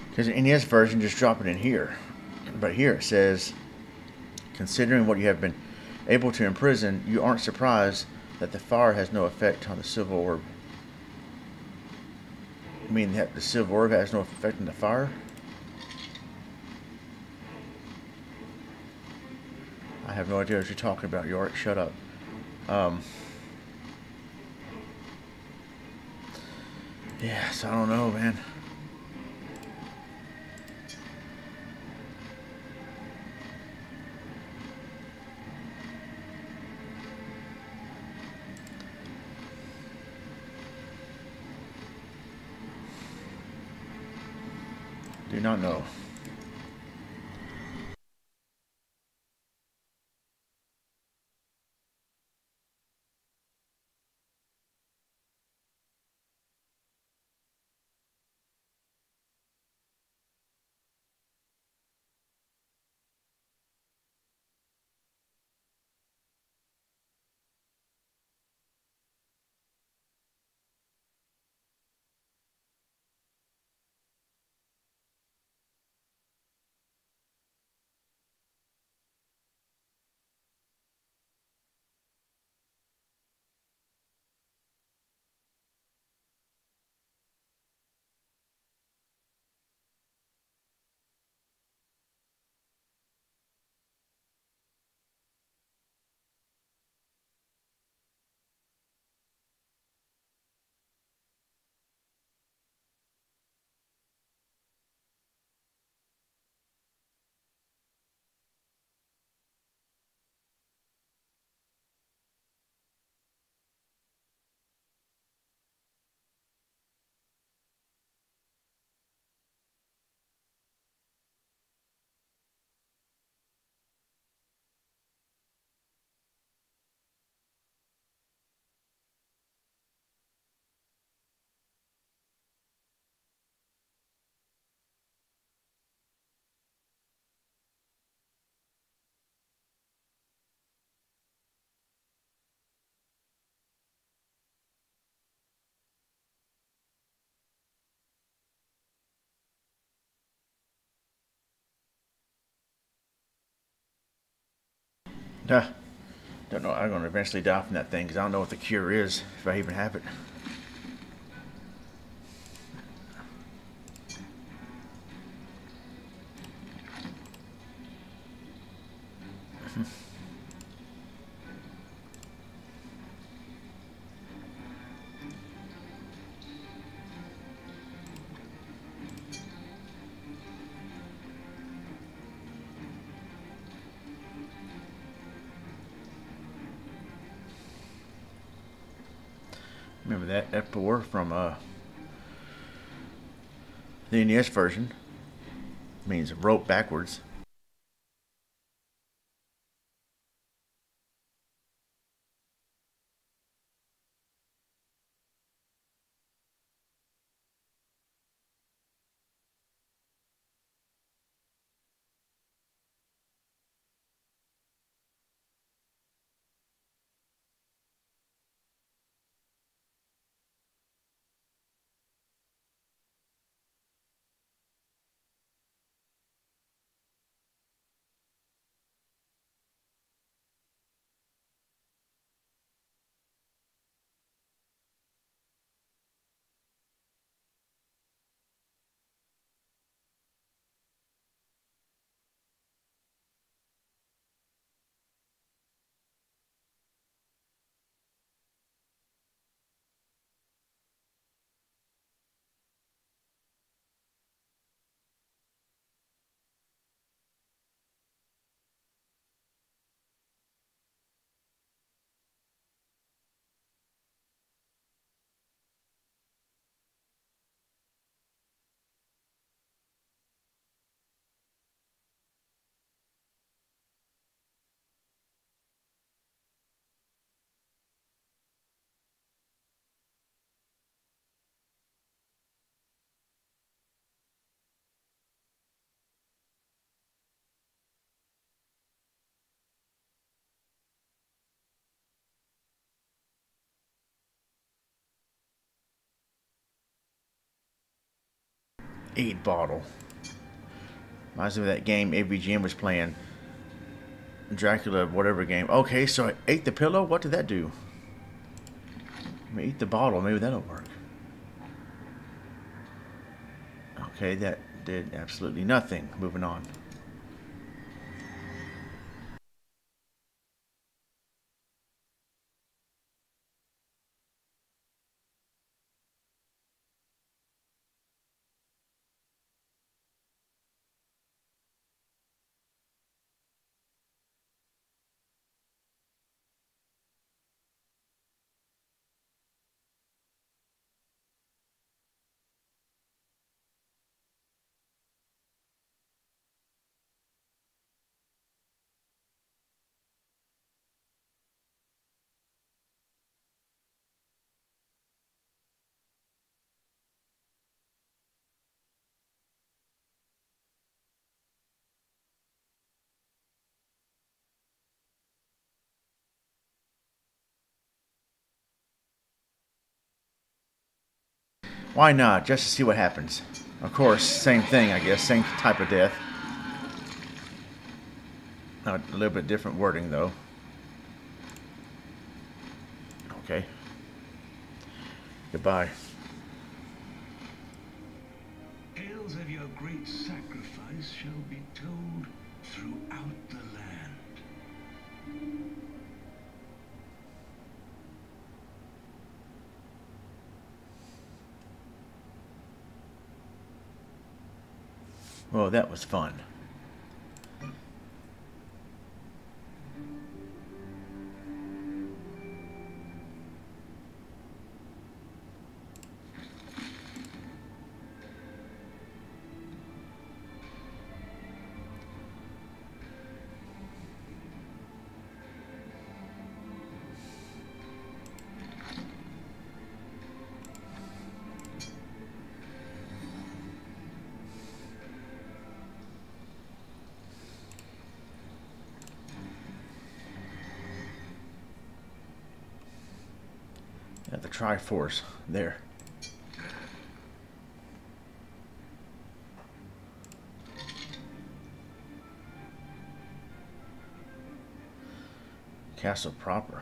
Because the N E S version just drop it in here. But here it says, considering what you have been able to imprison, you aren't surprised that the fire has no effect on the silver orb. You mean that the silver orb has no effect on the fire? I have no idea what you're talking about, Yorick. Shut up. Um, yeah, so I don't know, man. Do not know. Duh. Don't know. I'm going to eventually die from that thing because I don't know what the cure is, if I even have it. Remember that Epor from uh, the N E S version. It means rope backwards. Eat bottle. Reminds me of that game A B G M was playing. Dracula, whatever game. Okay, so I ate the pillow? What did that do? I mean, eat the bottle. Maybe that'll work. Okay, that did absolutely nothing. Moving on. Why not? Just to see what happens. Of course, same thing, I guess. Same type of death. A little bit different wording, though. Okay. Goodbye. Tales of your great sacrifice shall be told throughout the land. Well, that was fun. At the Triforce. There. Castle proper.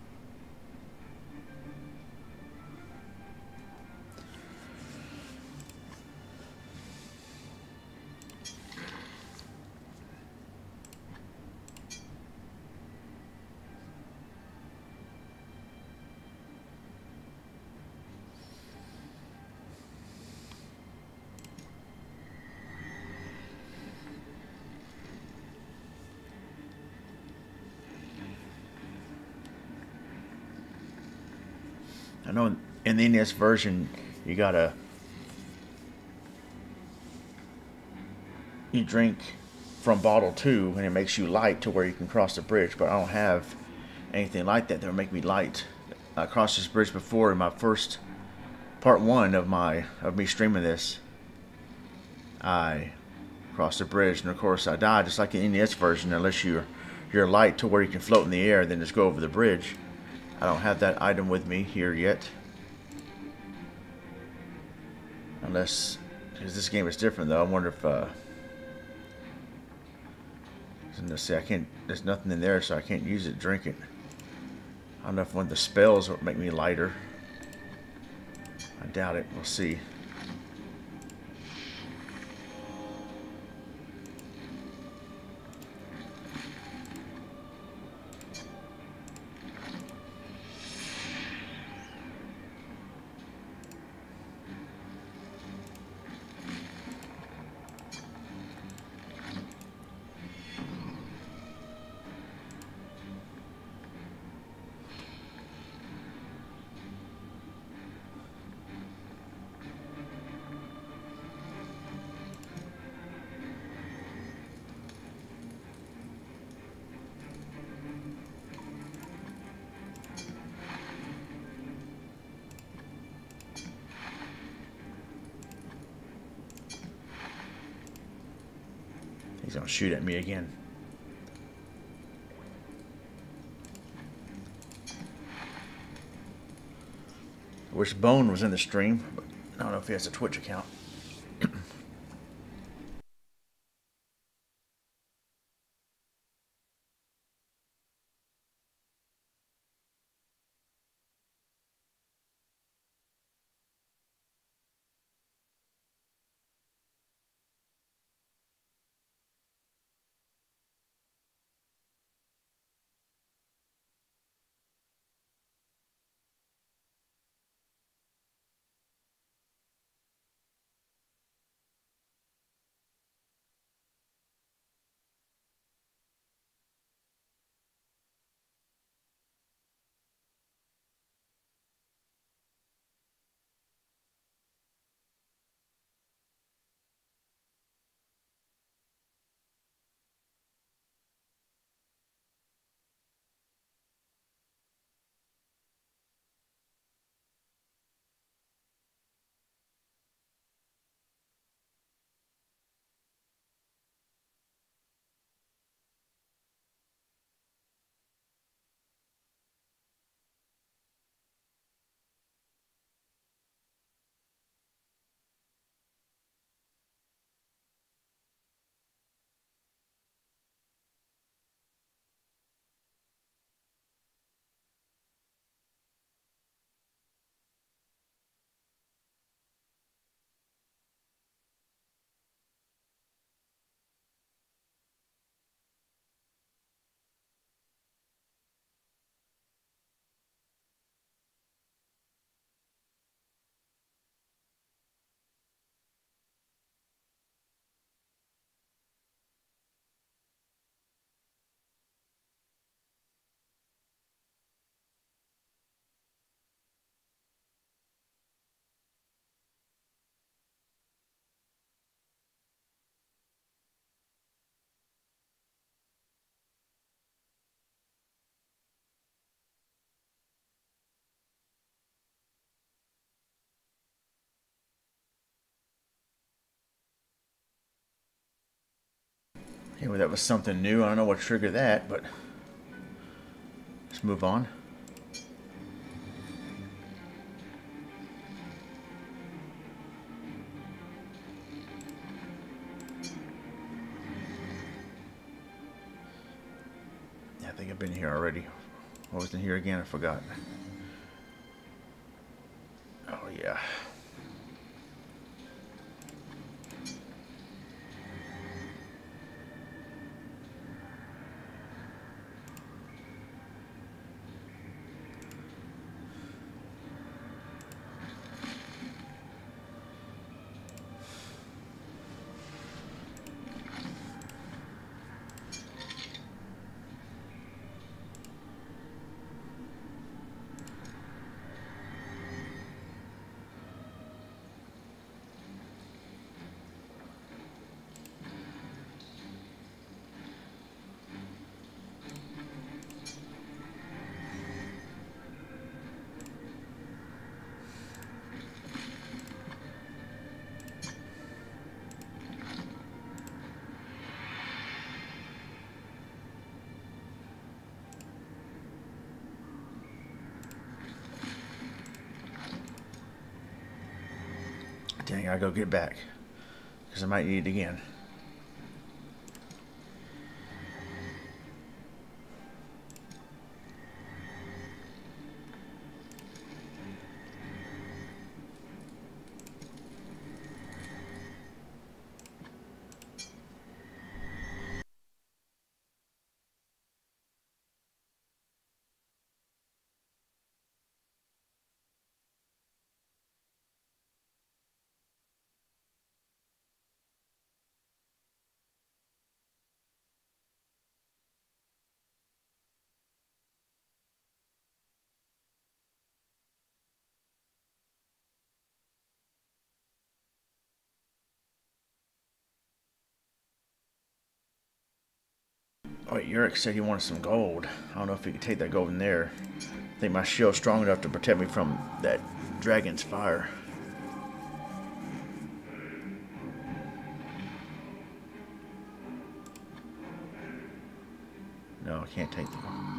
I know in the N E S version, you gotta you drink from bottle two, and it makes you light to where you can cross the bridge. But I don't have anything like that that would make me light. I crossed this bridge before in my first part one of my of me streaming this. I crossed the bridge, and of course I died just like in the N E S version, unless you're you're light to where you can float in the air, then just go over the bridge. I don't have that item with me here yet. Unless, because this game is different though. I wonder if, uh, let's see, I can't, there's nothing in there, so I can't use it, drink it. I don't know if one of the spells will make me lighter. I doubt it, we'll see. He's gonna shoot at me again. I wish Bone was in the stream, but I don't know if he has a Twitch account. Anyway, that was something new. I don't know what triggered that, but let's move on. Yeah, I think I've been here already. What was in here again? I forgot. Oh, yeah. Dang, I gotta go get back. Because I might need it again. Oh, wait, Yurik said he wanted some gold. I don't know if he could take that gold in there. I think my shield's strong enough to protect me from that dragon's fire. No, I can't take them.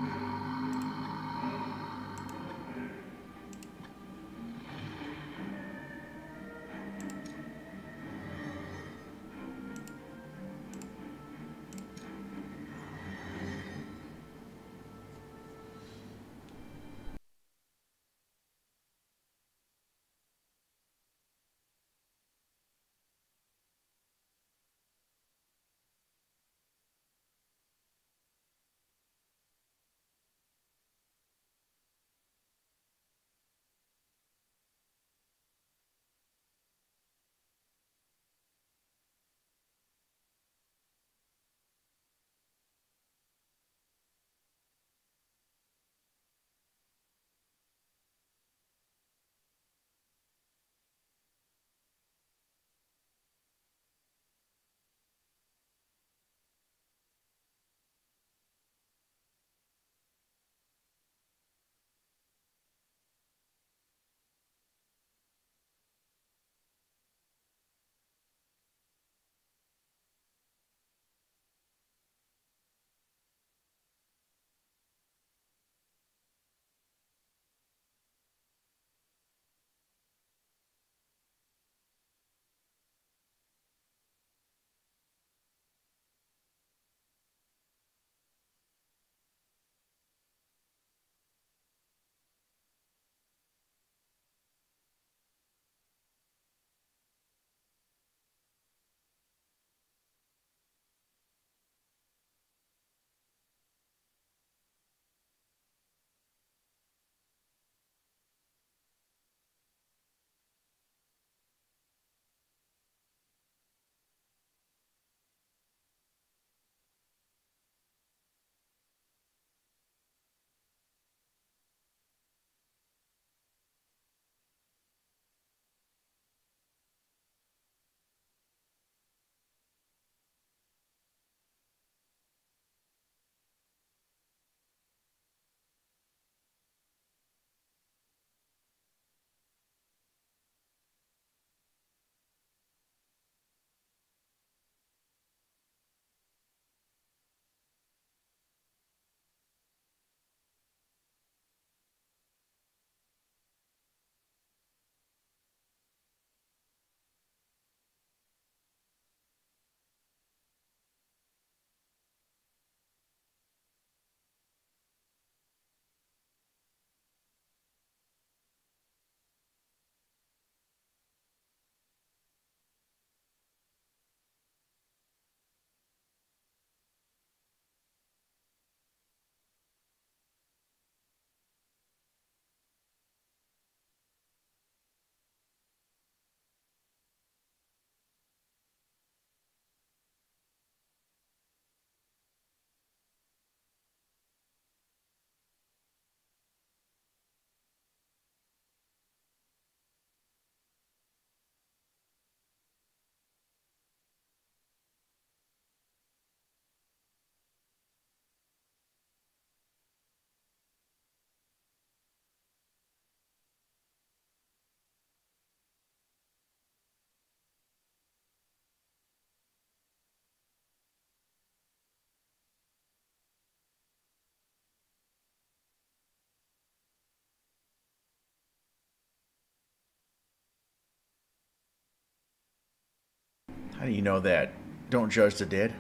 How do you know that? Don't judge the dead.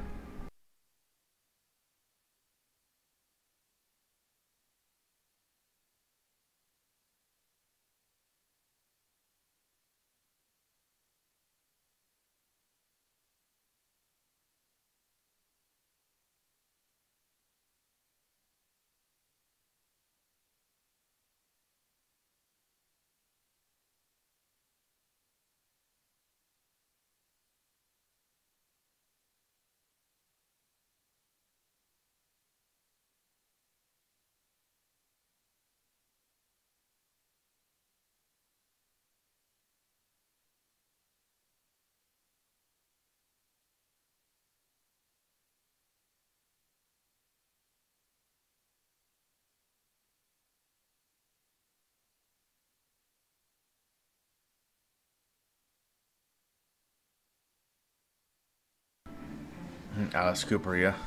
Mm, Alice Cooper, yeah.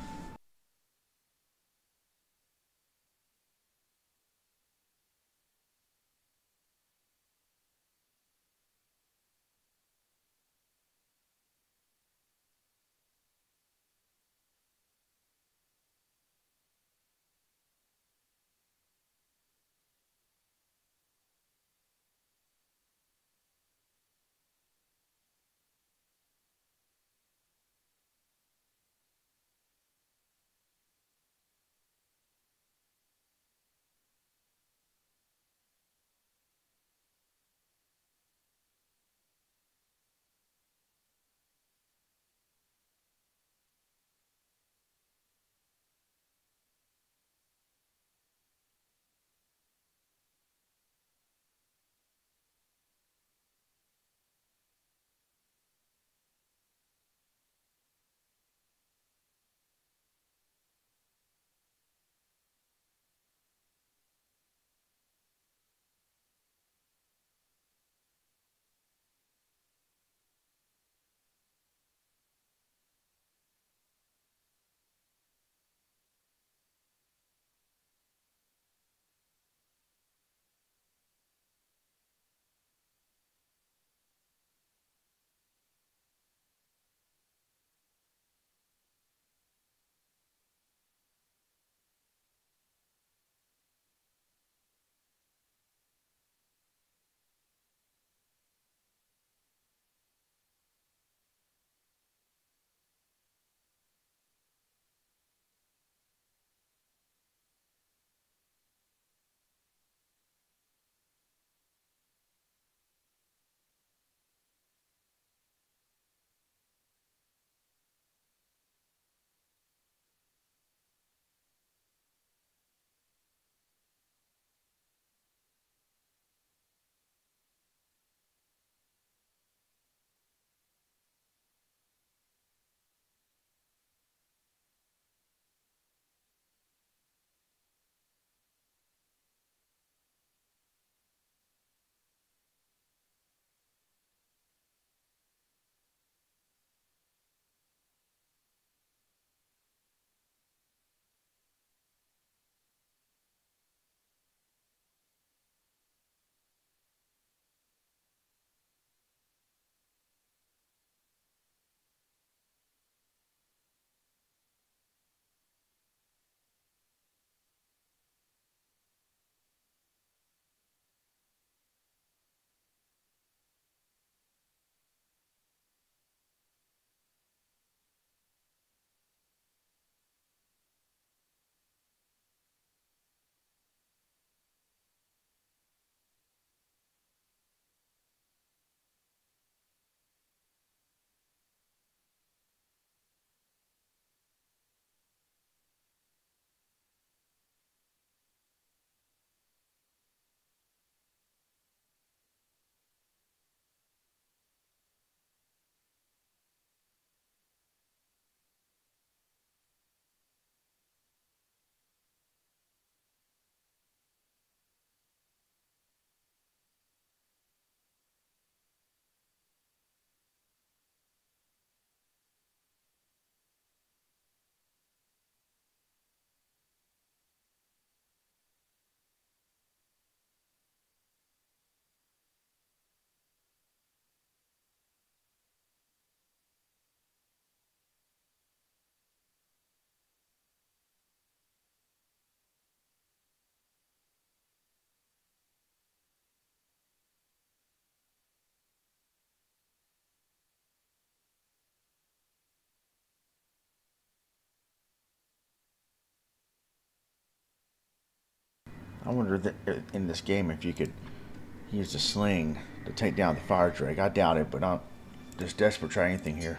I wonder that in this game if you could use the sling to take down the fire drake. I doubt it, but I'm just desperate to try anything here.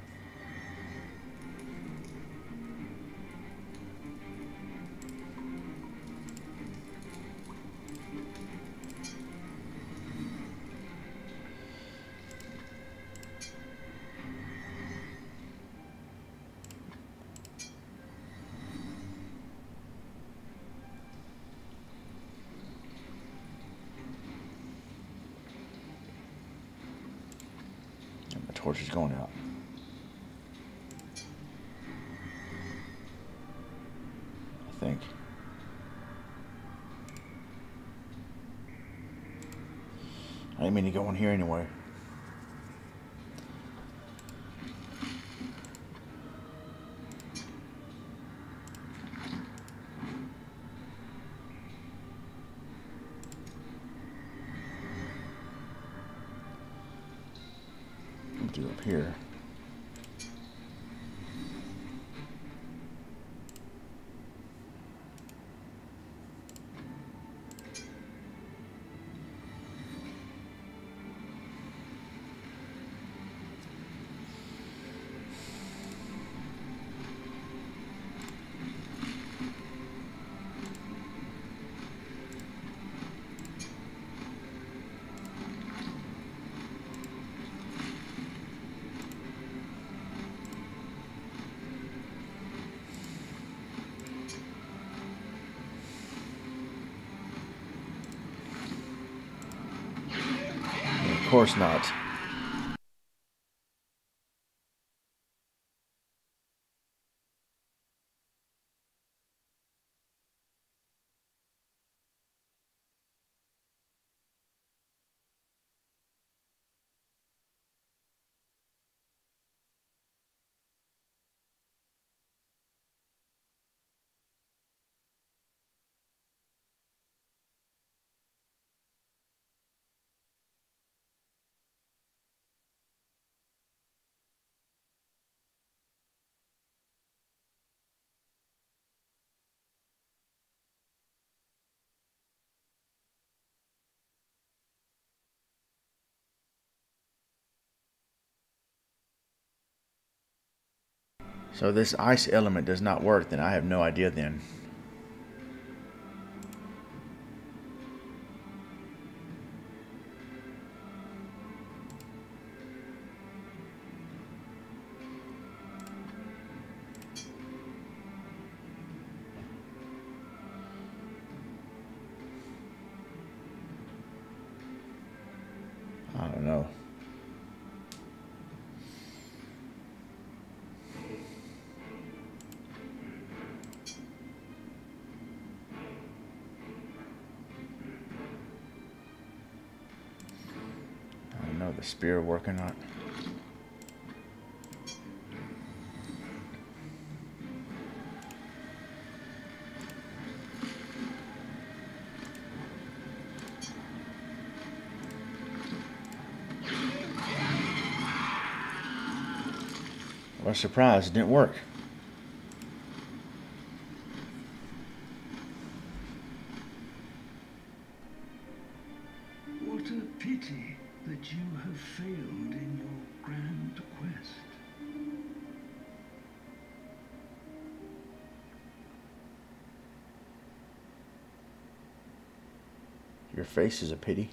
Torch is going out. I think. I didn't mean to go in here anyway. Do up here. Of course not. So this ice element does not work, then I have no idea then. I don't know. I don't know, the spear working on it. I was surprised it didn't work. What a pity that you have failed in your grand quest. Your face is a pity.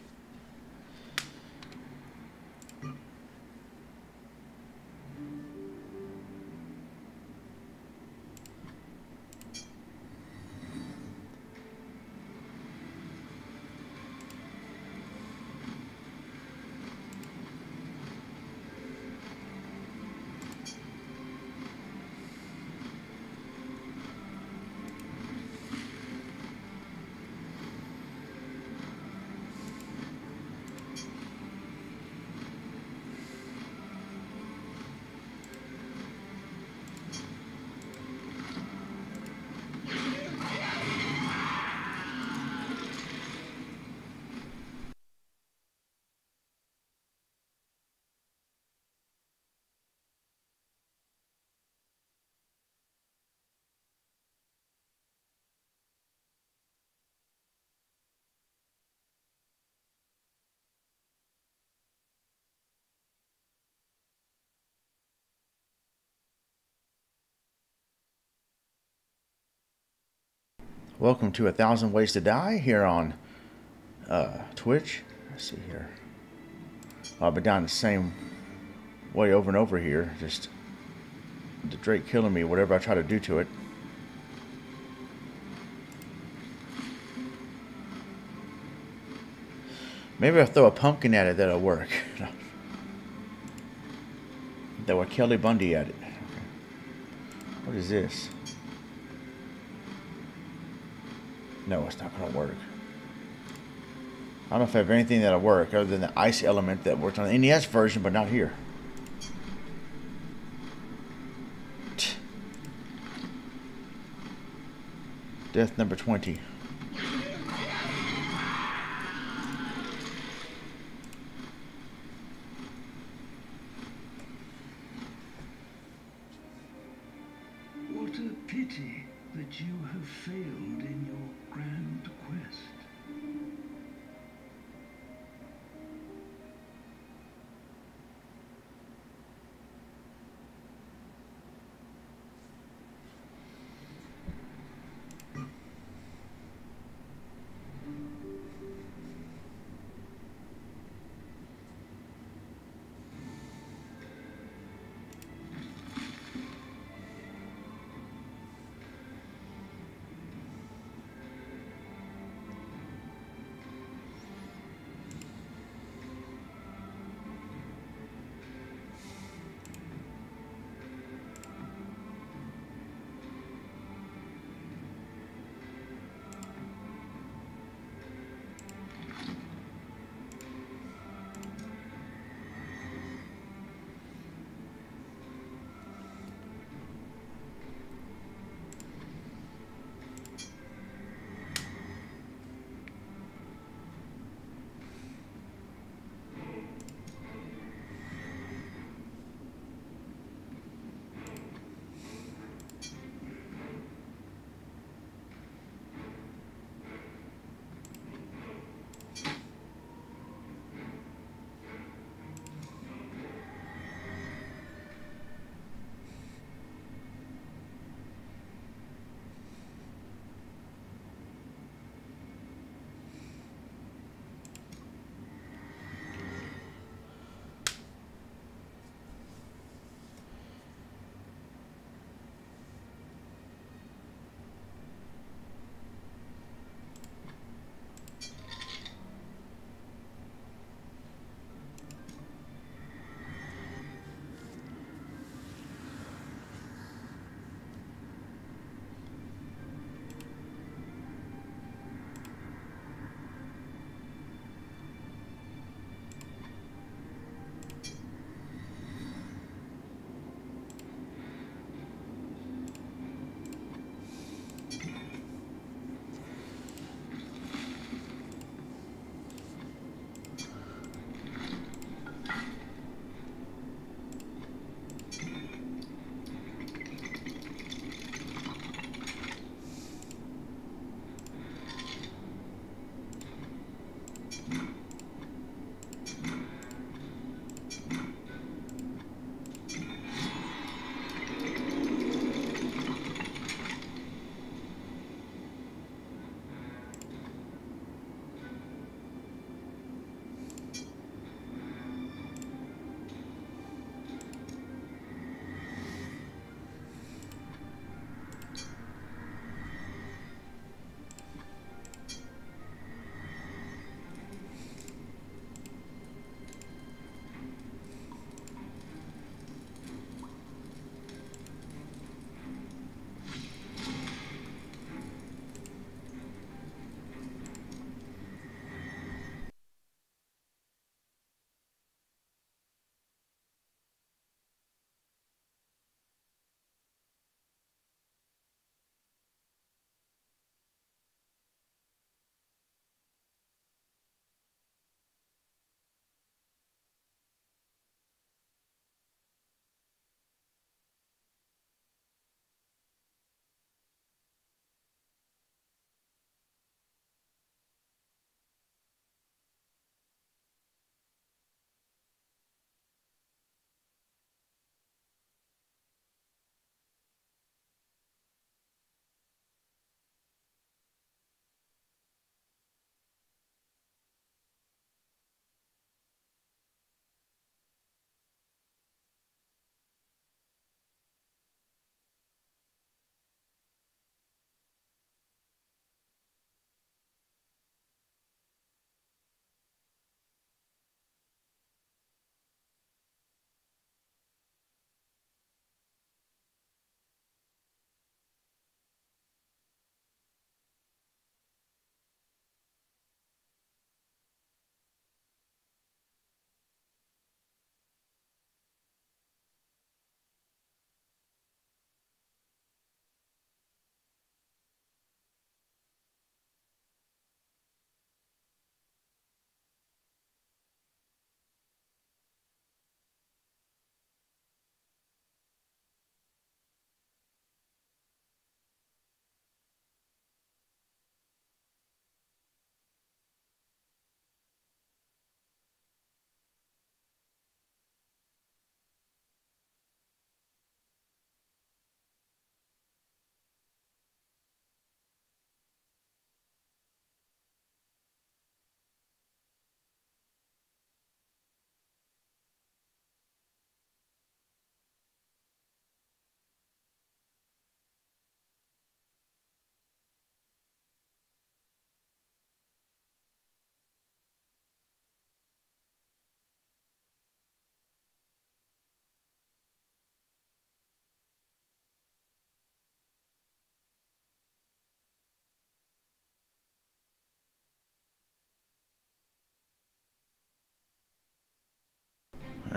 Welcome to A Thousand Ways to Die here on uh, Twitch. Let's see here. I've been down the same way over and over here. Just the Drake killing me, whatever I try to do to it. Maybe if I throw a pumpkin at it, that'll work. Throw a Kelly Bundy at it. Okay. What is this? No, it's not going to work. I don't know if I have anything that'll work other than the ice element that worked on the N E S version, but not here. Death number twenty. What a pity that you have failed in your grand quest.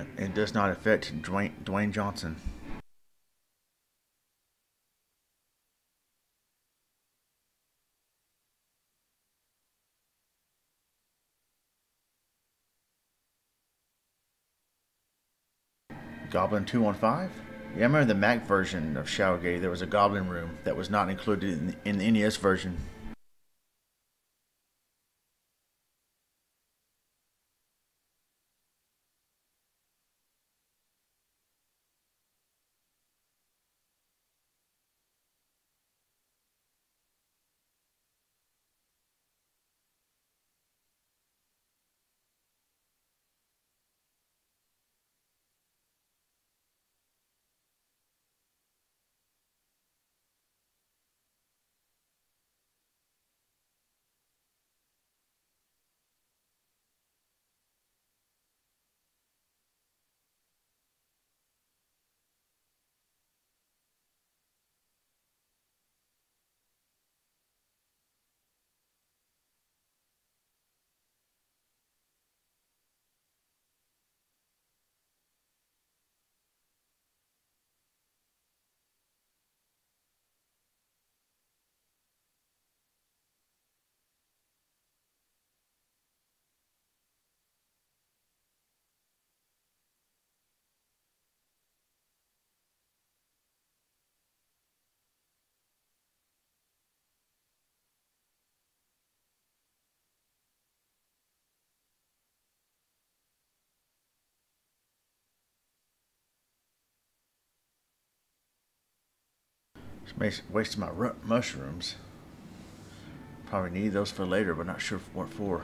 It does not affect Dwayne, Dwayne Johnson. Goblin two one five? Yeah, I remember the Mac version of Showergate, there was a Goblin room that was not included in, in the N E S version. Just wasting my mushrooms. Probably need those for later, but not sure what for.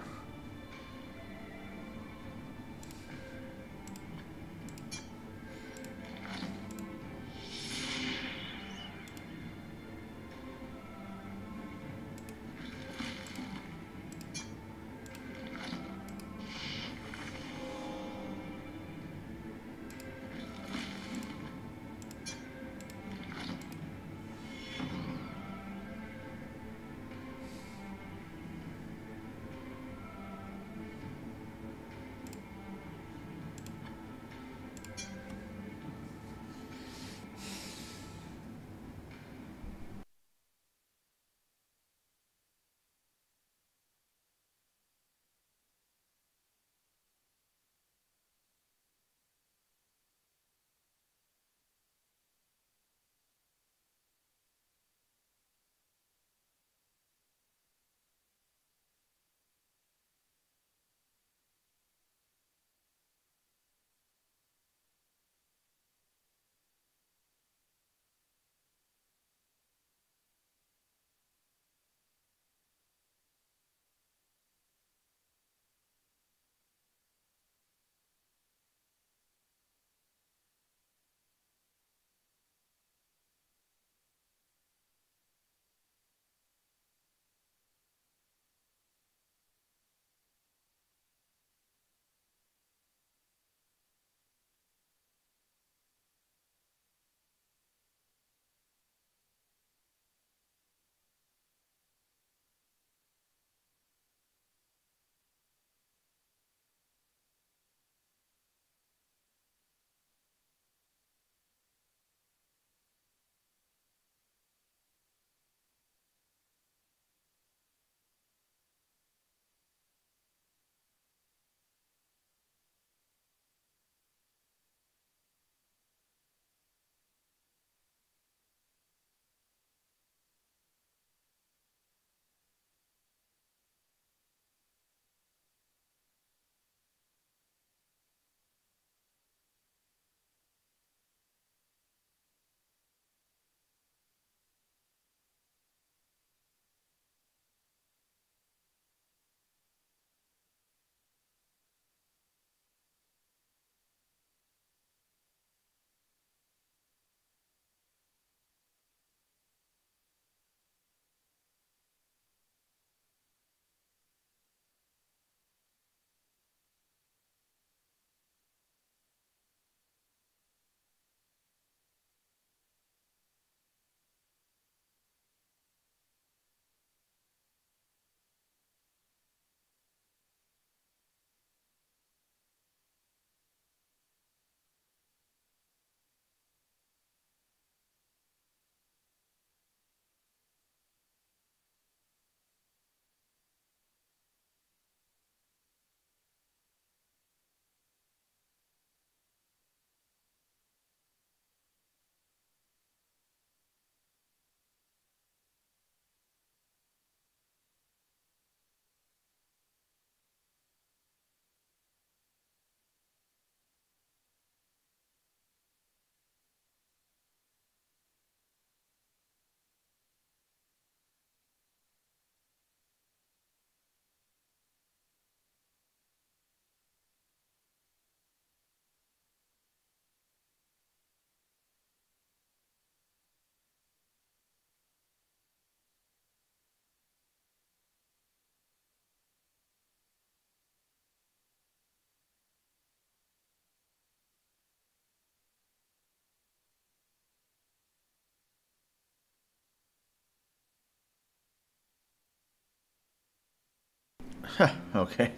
Huh, okay.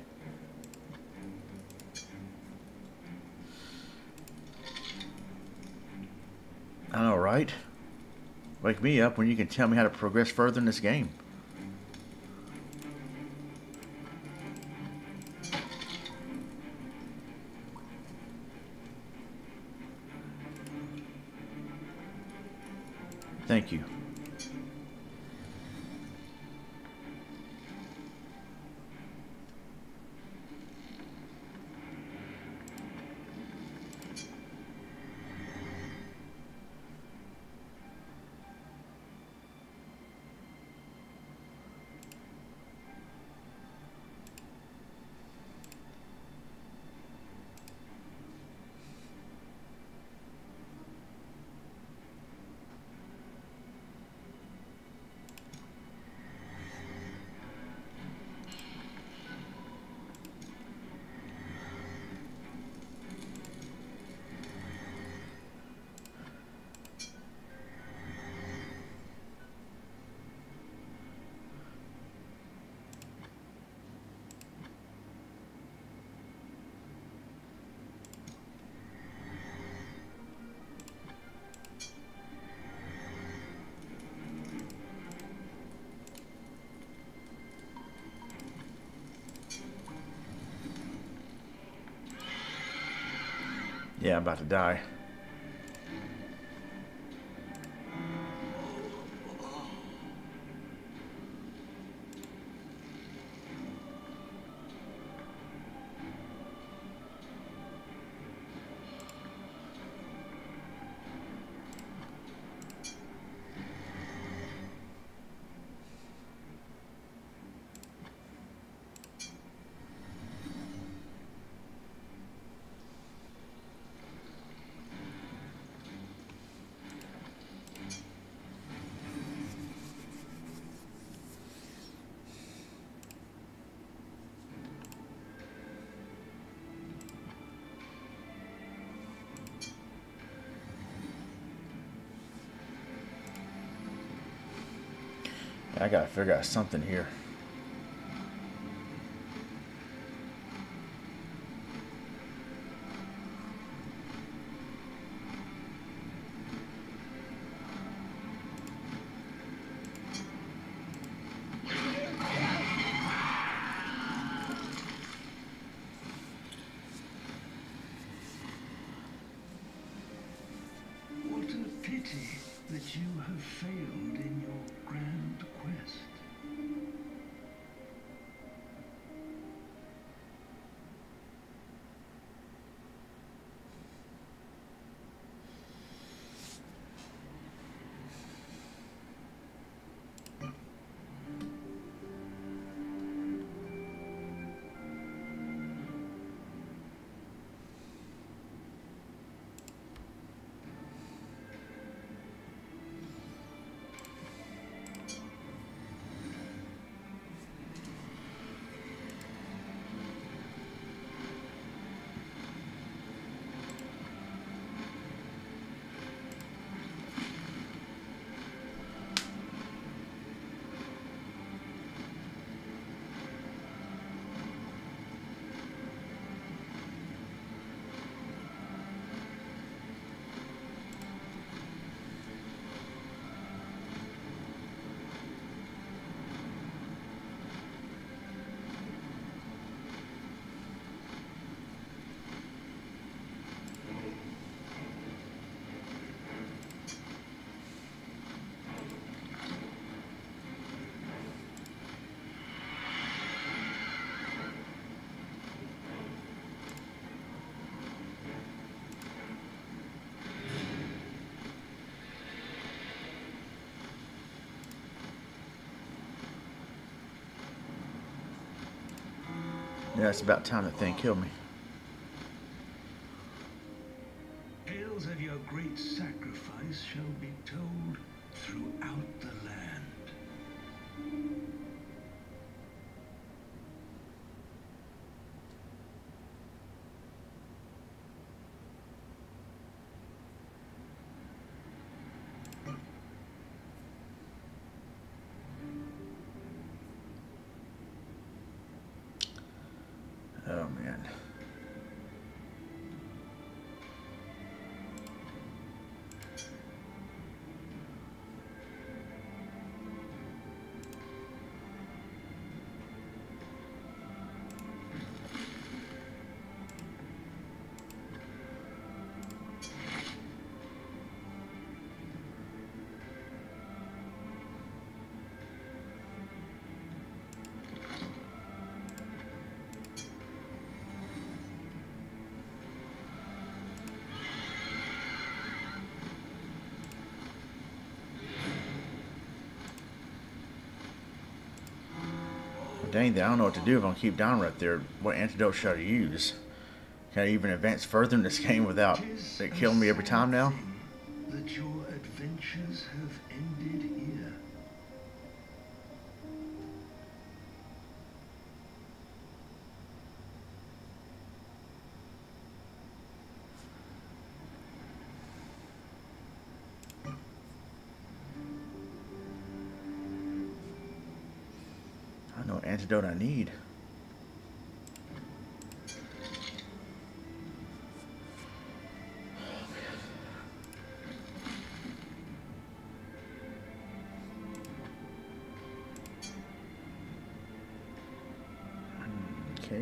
I know, right? Wake me up when you can tell me how to progress further in this game. Thank you. Yeah, I'm about to die. I gotta figure out something here. What a pity that you have failed in your grand quest. Yeah, it's about time that thing killed me. Tales of your great sacrifice shall be told throughout the land. Dang, I don't know what to do if I'm gonna keep down right there. What antidote should I use? Can I even advance further in this game without it killing me every time now? That your adventures have ended here. I know what antidote I need. Okay.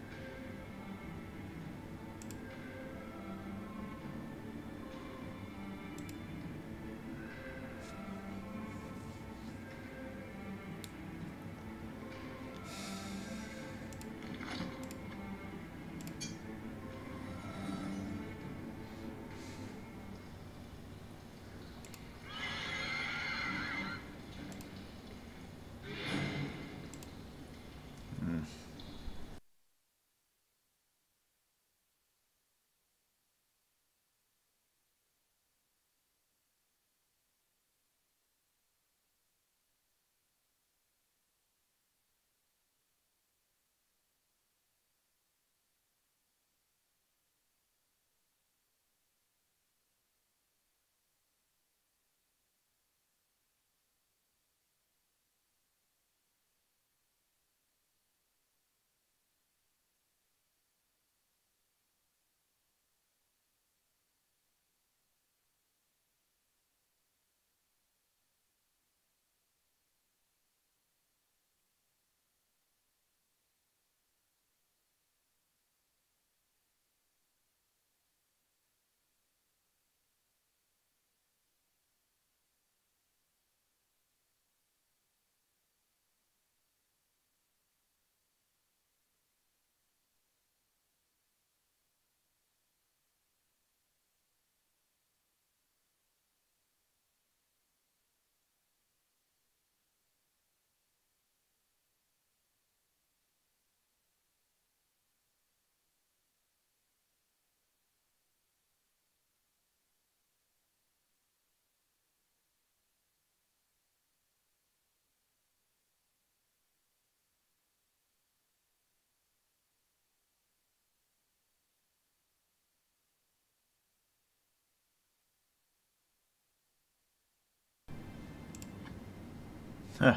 Huh.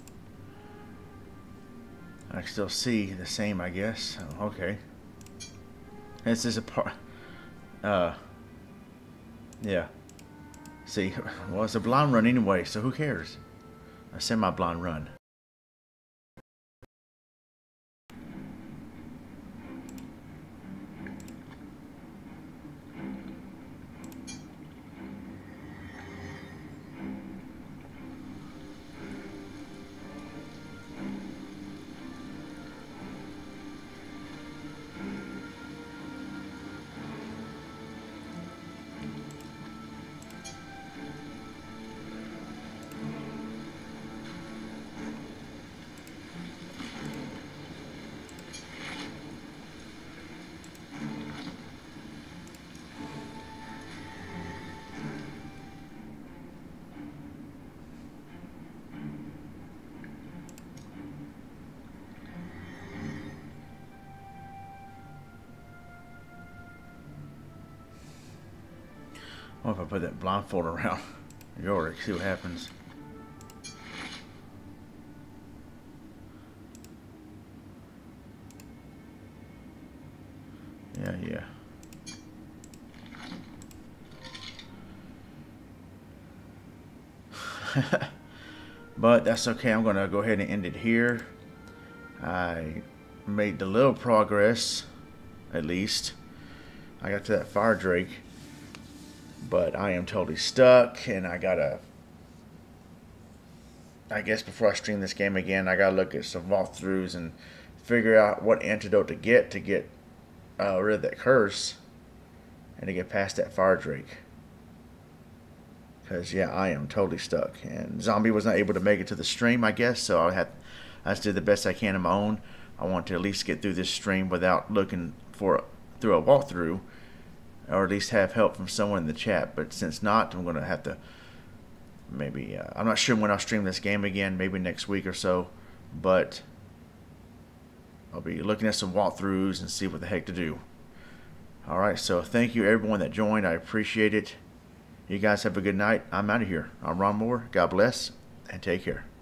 I can still see the same, I guess. Oh, okay. This is a part. Uh. Yeah. See, well, it's a blind run anyway, so who cares? A semi-blind run. What if I put that blindfold around Yorick, see what happens? Yeah, yeah. But that's okay. I'm going to go ahead and end it here. I made a little progress, at least. I got to that fire drake, but I am totally stuck, and I gotta, I guess before I stream this game again, I gotta look at some walkthroughs and figure out what antidote to get to get uh, rid of that curse and to get past that fire drake. Because yeah, I am totally stuck, and Zombie was not able to make it to the stream, I guess, so I had I just did the best I can on my own. I want to at least get through this stream without looking for through a walkthrough, or at least have help from someone in the chat. But since not, I'm going to have to maybe, uh, I'm not sure when I'll stream this game again, maybe next week or so, but I'll be looking at some walkthroughs and see what the heck to do. Alright, so thank you everyone that joined. I appreciate it. You guys have a good night. I'm out of here. I'm Ron Moore. God bless, and take care.